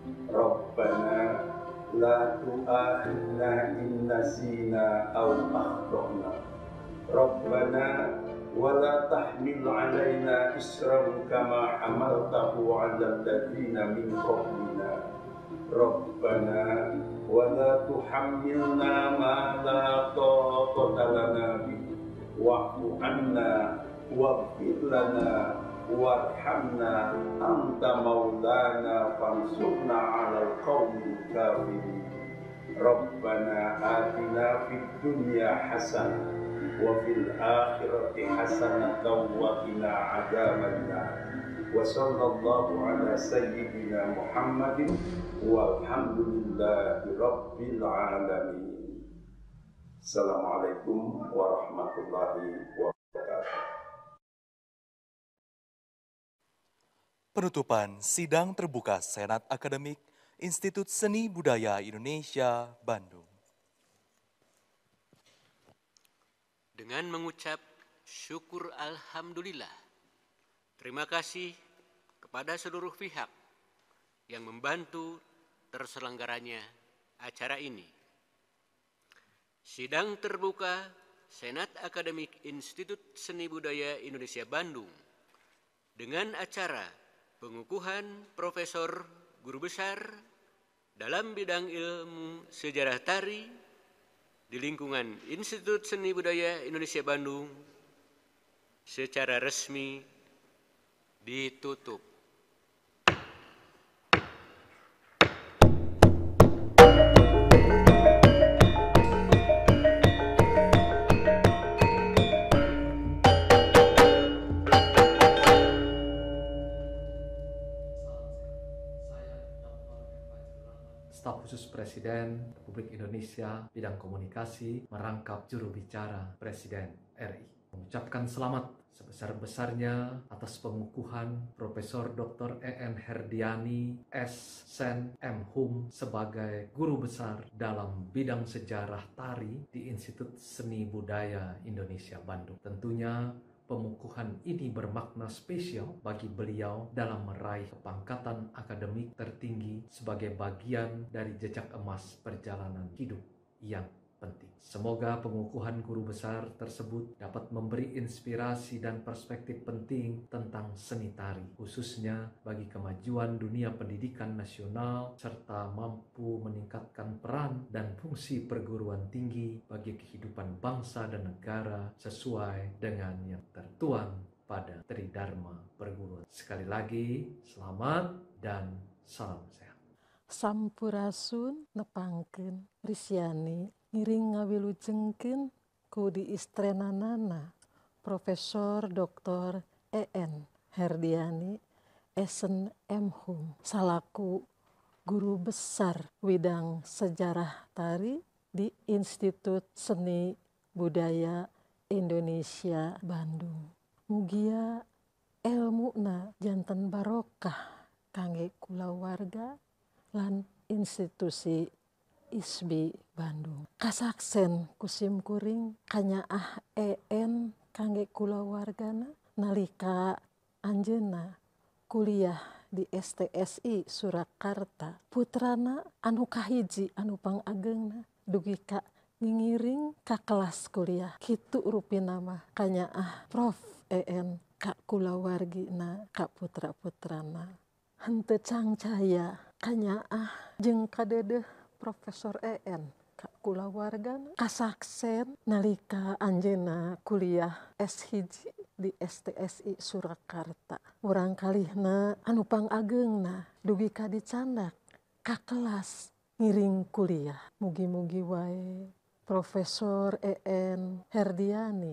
Rabbana la tu'akhidna in nasina aw akhtana. Rabbana wa la tahmil 'alaina isran kama hamaltahu 'alal ladzina min qablina. Rabbana wa la tuhammilna ma la taqata lana bihi wa'fu 'anna waghfir lana warhamna anta maulana fansurna 'alal qaumil kafirin. Rabbana atina fid dunya hasanah wa fil akhirati hasanatan wa qina 'adzabannar. Wa sallallahu ala sayyidina Muhammadin walhamdulillahi rabbil alamin. Assalamualaikum warahmatullahi wabarakatuh. Penutupan Sidang Terbuka Senat Akademik Institut Seni Budaya Indonesia, Bandung. Dengan mengucap syukur alhamdulillah, terima kasih kepada seluruh pihak yang membantu terselenggaranya acara ini. Sidang Terbuka Senat Akademik Institut Seni Budaya Indonesia Bandung dengan acara pengukuhan Profesor Guru Besar dalam bidang ilmu sejarah tari di lingkungan Institut Seni Budaya Indonesia Bandung secara resmi ditutup. Staf Khusus Presiden Republik Indonesia Bidang Komunikasi merangkap juru bicara Presiden RI mengucapkan selamat sebesar-besarnya atas pengukuhan Profesor Dr. E.N. Herdiani S. Sen. M. Hum sebagai guru besar dalam bidang sejarah tari di Institut Seni Budaya Indonesia Bandung. Tentunya Pengukuhan ini bermakna spesial bagi beliau dalam meraih kepangkatan akademik tertinggi sebagai bagian dari jejak emas perjalanan hidup yang penting. Semoga pengukuhan guru besar tersebut dapat memberi inspirasi dan perspektif penting tentang seni tari, khususnya bagi kemajuan dunia pendidikan nasional, serta mampu meningkatkan peran dan fungsi perguruan tinggi bagi kehidupan bangsa dan negara sesuai dengan yang tertuang pada Tridharma Perguruan. Sekali lagi, selamat dan salam sehat. Sampurasun nepangkeun Risyani ngiring ngawilujengkeun ku diistrenanana Profesor Dr. E.N. Herdiani SNM salaku guru besar bidang sejarah tari di Institut Seni Budaya Indonesia Bandung. Mugia elmuna janten barokah kangge kulawarga lan institusi ISBI Bandung. Kasaksen kusim kuring kanyaah EN kangge kulawargana nalika anjeunna kuliah di STSI Surakarta. Putrana anu kahiji anu pangageungna dugi ka ngingiring ka kelas kuliah. Kitu rupina mah kanyaah Prof EN ka kulawargina ka putra-putrana. Henteu cangcaya kanyaah jeung kadedeh Profesor EN ka kulawargana kasaksen nalika anjeunna kuliah S1 di STSI Surakarta. Urang kalihna anu pangageungna dugi ka dicandak ka kelas ngiring kuliah. Mugi-mugi wae Profesor EN Herdiani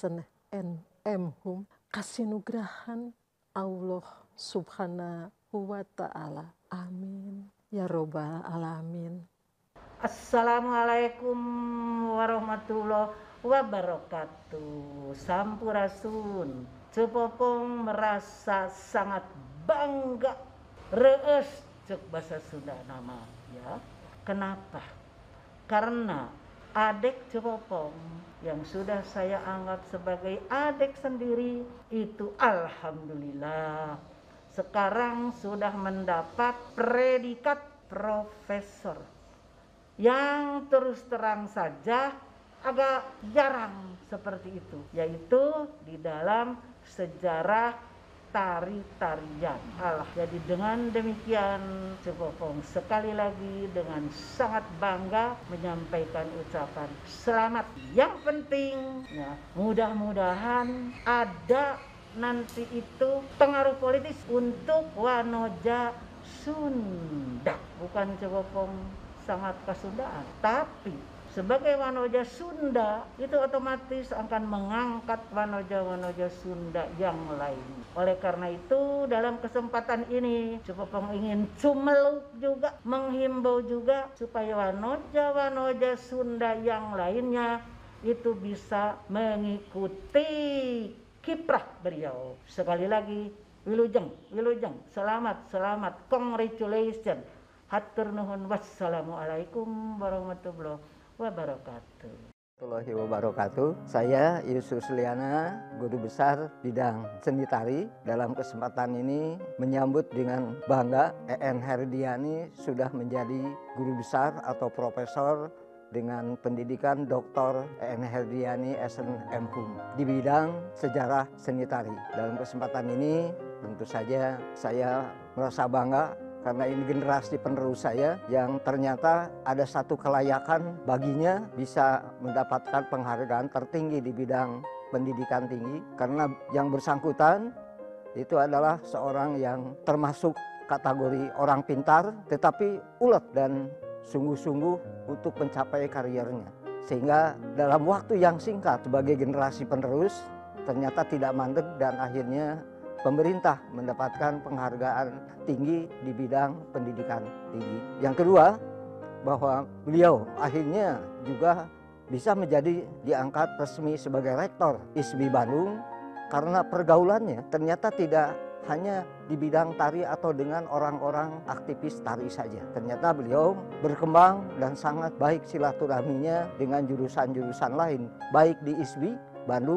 SNM kasinugrahan Allah Subhanahu wa Ta'ala. Amin ya robbal alamin. Assalamualaikum warahmatullahi wabarakatuh. Sampurasun. Cepopong merasa sangat bangga reus cek bahasa Sunda nama ya. Kenapa? Karena adik Cepopong yang sudah saya anggap sebagai adik sendiri itu alhamdulillah sekarang sudah mendapat predikat profesor. Yang terus terang saja agak jarang seperti itu, yaitu di dalam sejarah tari-tarian. Jadi dengan demikian Cepopong sekali lagi dengan sangat bangga menyampaikan ucapan selamat. Yang penting ya, mudah-mudahan ada nanti itu pengaruh politis untuk Wanoja Sunda, bukan Cepopong sangat kesundaan, tapi sebagai Wanoja Sunda itu otomatis akan mengangkat Wanoja-Wanoja Sunda yang lain. Oleh karena itu dalam kesempatan ini Cepopong ingin cumeluk juga, menghimbau juga supaya Wanoja-Wanoja Sunda yang lainnya itu bisa mengikuti kiprah beliau. Sekali lagi wilujeng, selamat, congratulations. Hatur nuhun, wassalamualaikum warahmatullahi wabarakatuh. Saya Yusuf Suliana, guru besar bidang seni tari. Dalam kesempatan ini menyambut dengan bangga EN Herdiani sudah menjadi guru besar atau profesor dengan pendidikan Dr. EN Herdiani SNM di bidang sejarah seni tari. Dalam kesempatan ini tentu saja saya merasa bangga karena ini generasi penerus saya yang ternyata ada satu kelayakan baginya bisa mendapatkan penghargaan tertinggi di bidang pendidikan tinggi, karena yang bersangkutan itu adalah seorang yang termasuk kategori orang pintar tetapi ulet dan sungguh-sungguh untuk mencapai karirnya, sehingga dalam waktu yang singkat sebagai generasi penerus ternyata tidak mandek dan akhirnya pemerintah mendapatkan penghargaan tinggi di bidang pendidikan tinggi. Yang kedua, bahwa beliau akhirnya juga bisa menjadi diangkat resmi sebagai rektor ISBI Bandung karena pergaulannya ternyata tidak hanya di bidang tari atau dengan orang-orang aktivis tari saja. Ternyata beliau berkembang dan sangat baik silaturahminya dengan jurusan-jurusan lain, baik di ISBI Bandung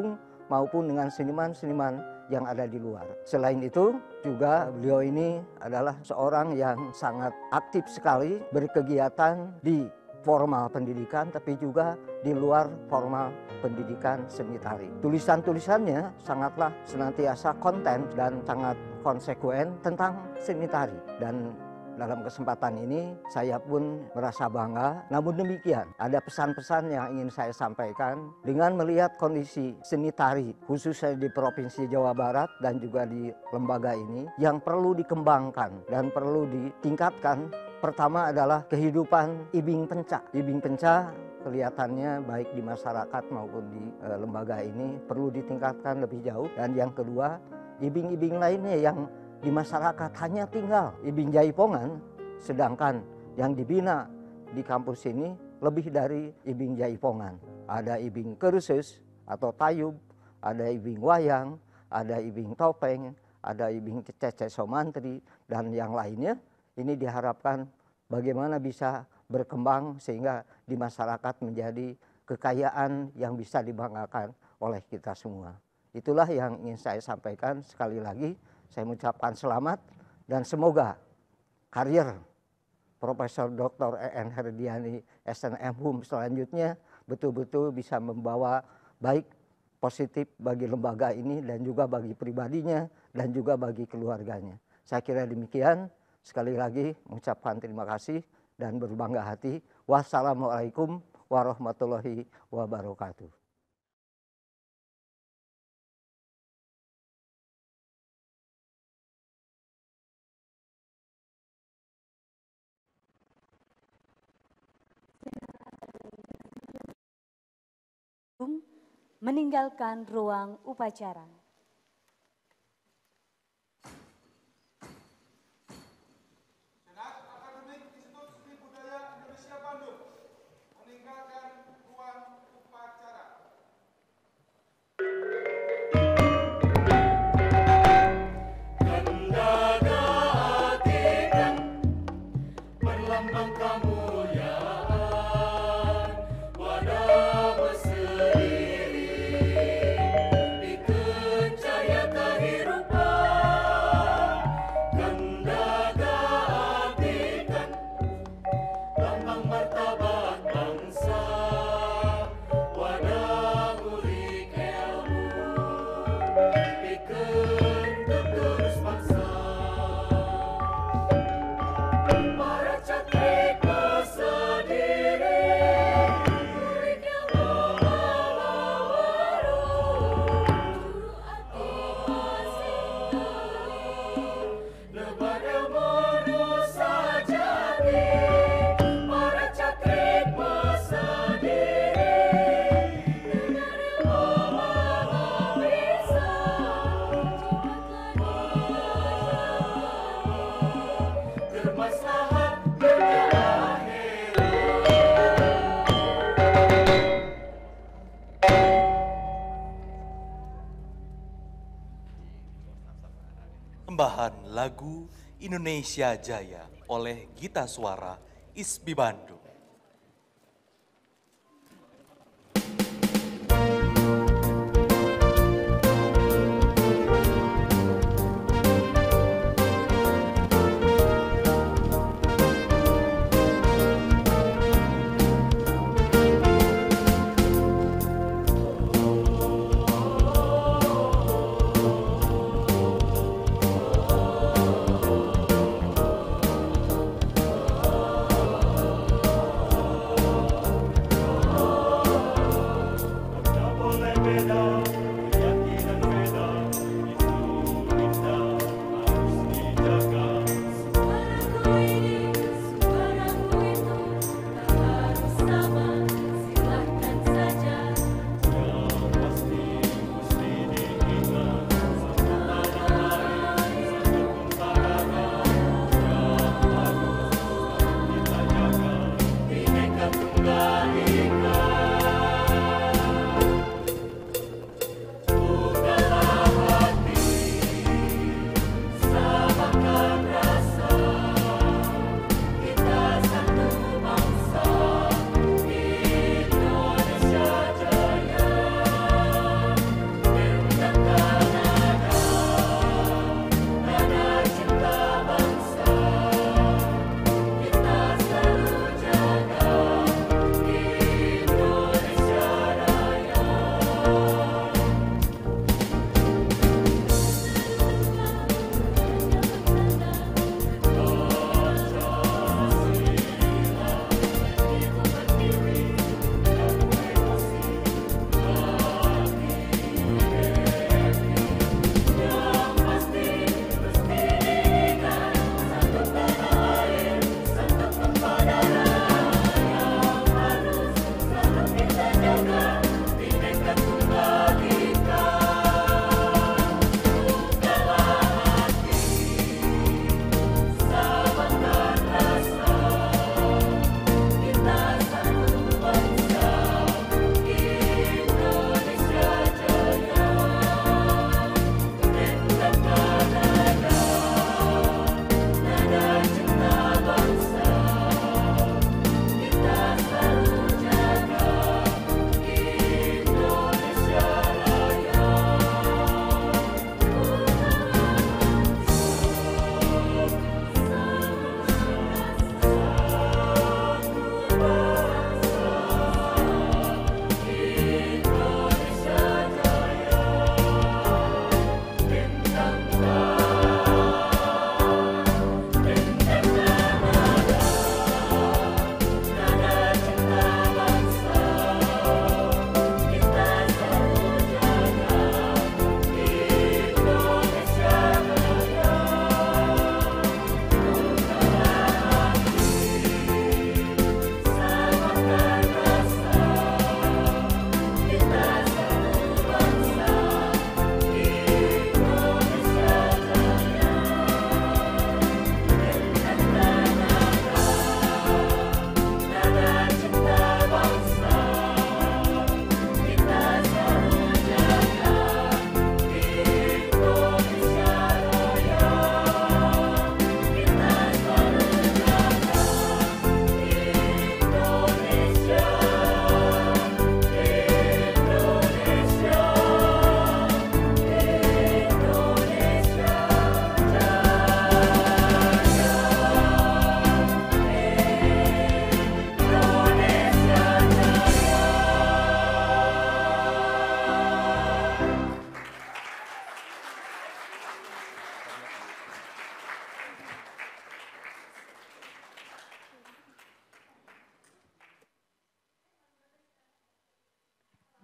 maupun dengan seniman-seniman yang ada di luar. Selain itu juga beliau ini adalah seorang yang sangat aktif sekali berkegiatan di formal pendidikan tapi juga di luar formal pendidikan seni tari. Tulisan-tulisannya sangatlah senantiasa konten dan sangat konsekuen tentang seni tari. Dan dalam kesempatan ini saya pun merasa bangga. Namun demikian ada pesan-pesan yang ingin saya sampaikan dengan melihat kondisi seni tari khususnya di Provinsi Jawa Barat dan juga di lembaga ini yang perlu dikembangkan dan perlu ditingkatkan. Pertama adalah kehidupan ibing penca. Ibing penca kelihatannya baik di masyarakat maupun di lembaga ini perlu ditingkatkan lebih jauh. Dan yang kedua, ibing-ibing lainnya yang di masyarakat hanya tinggal ibing jaipongan, sedangkan yang dibina di kampus ini lebih dari ibing jaipongan. Ada ibing kerses atau tayub, ada ibing wayang, ada ibing topeng, ada ibing cece somantri, dan yang lainnya. Ini diharapkan bagaimana bisa berkembang sehingga di masyarakat menjadi kekayaan yang bisa dibanggakan oleh kita semua. Itulah yang ingin saya sampaikan. Sekali lagi saya mengucapkan selamat dan semoga karir Profesor Dr. E.N. Herdiani SNM selanjutnya betul-betul bisa membawa baik positif bagi lembaga ini dan juga bagi pribadinya dan juga bagi keluarganya. Saya kira demikian. Sekali lagi mengucapkan terima kasih dan berbangga hati. Wassalamualaikum warahmatullahi wabarakatuh. Meninggalkan ruang upacara. Persembahan lagu Indonesia Jaya oleh Gita Suara ISBI Bandung.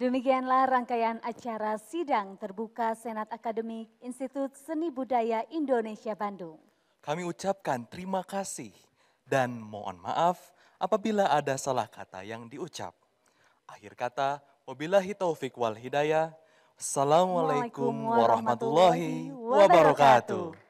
Demikianlah rangkaian acara sidang terbuka Senat Akademik Institut Seni Budaya Indonesia Bandung. Kami ucapkan terima kasih dan mohon maaf apabila ada salah kata yang diucap. Akhir kata, wabillahi taufik wal hidayah. Assalamualaikum warahmatullahi wabarakatuh.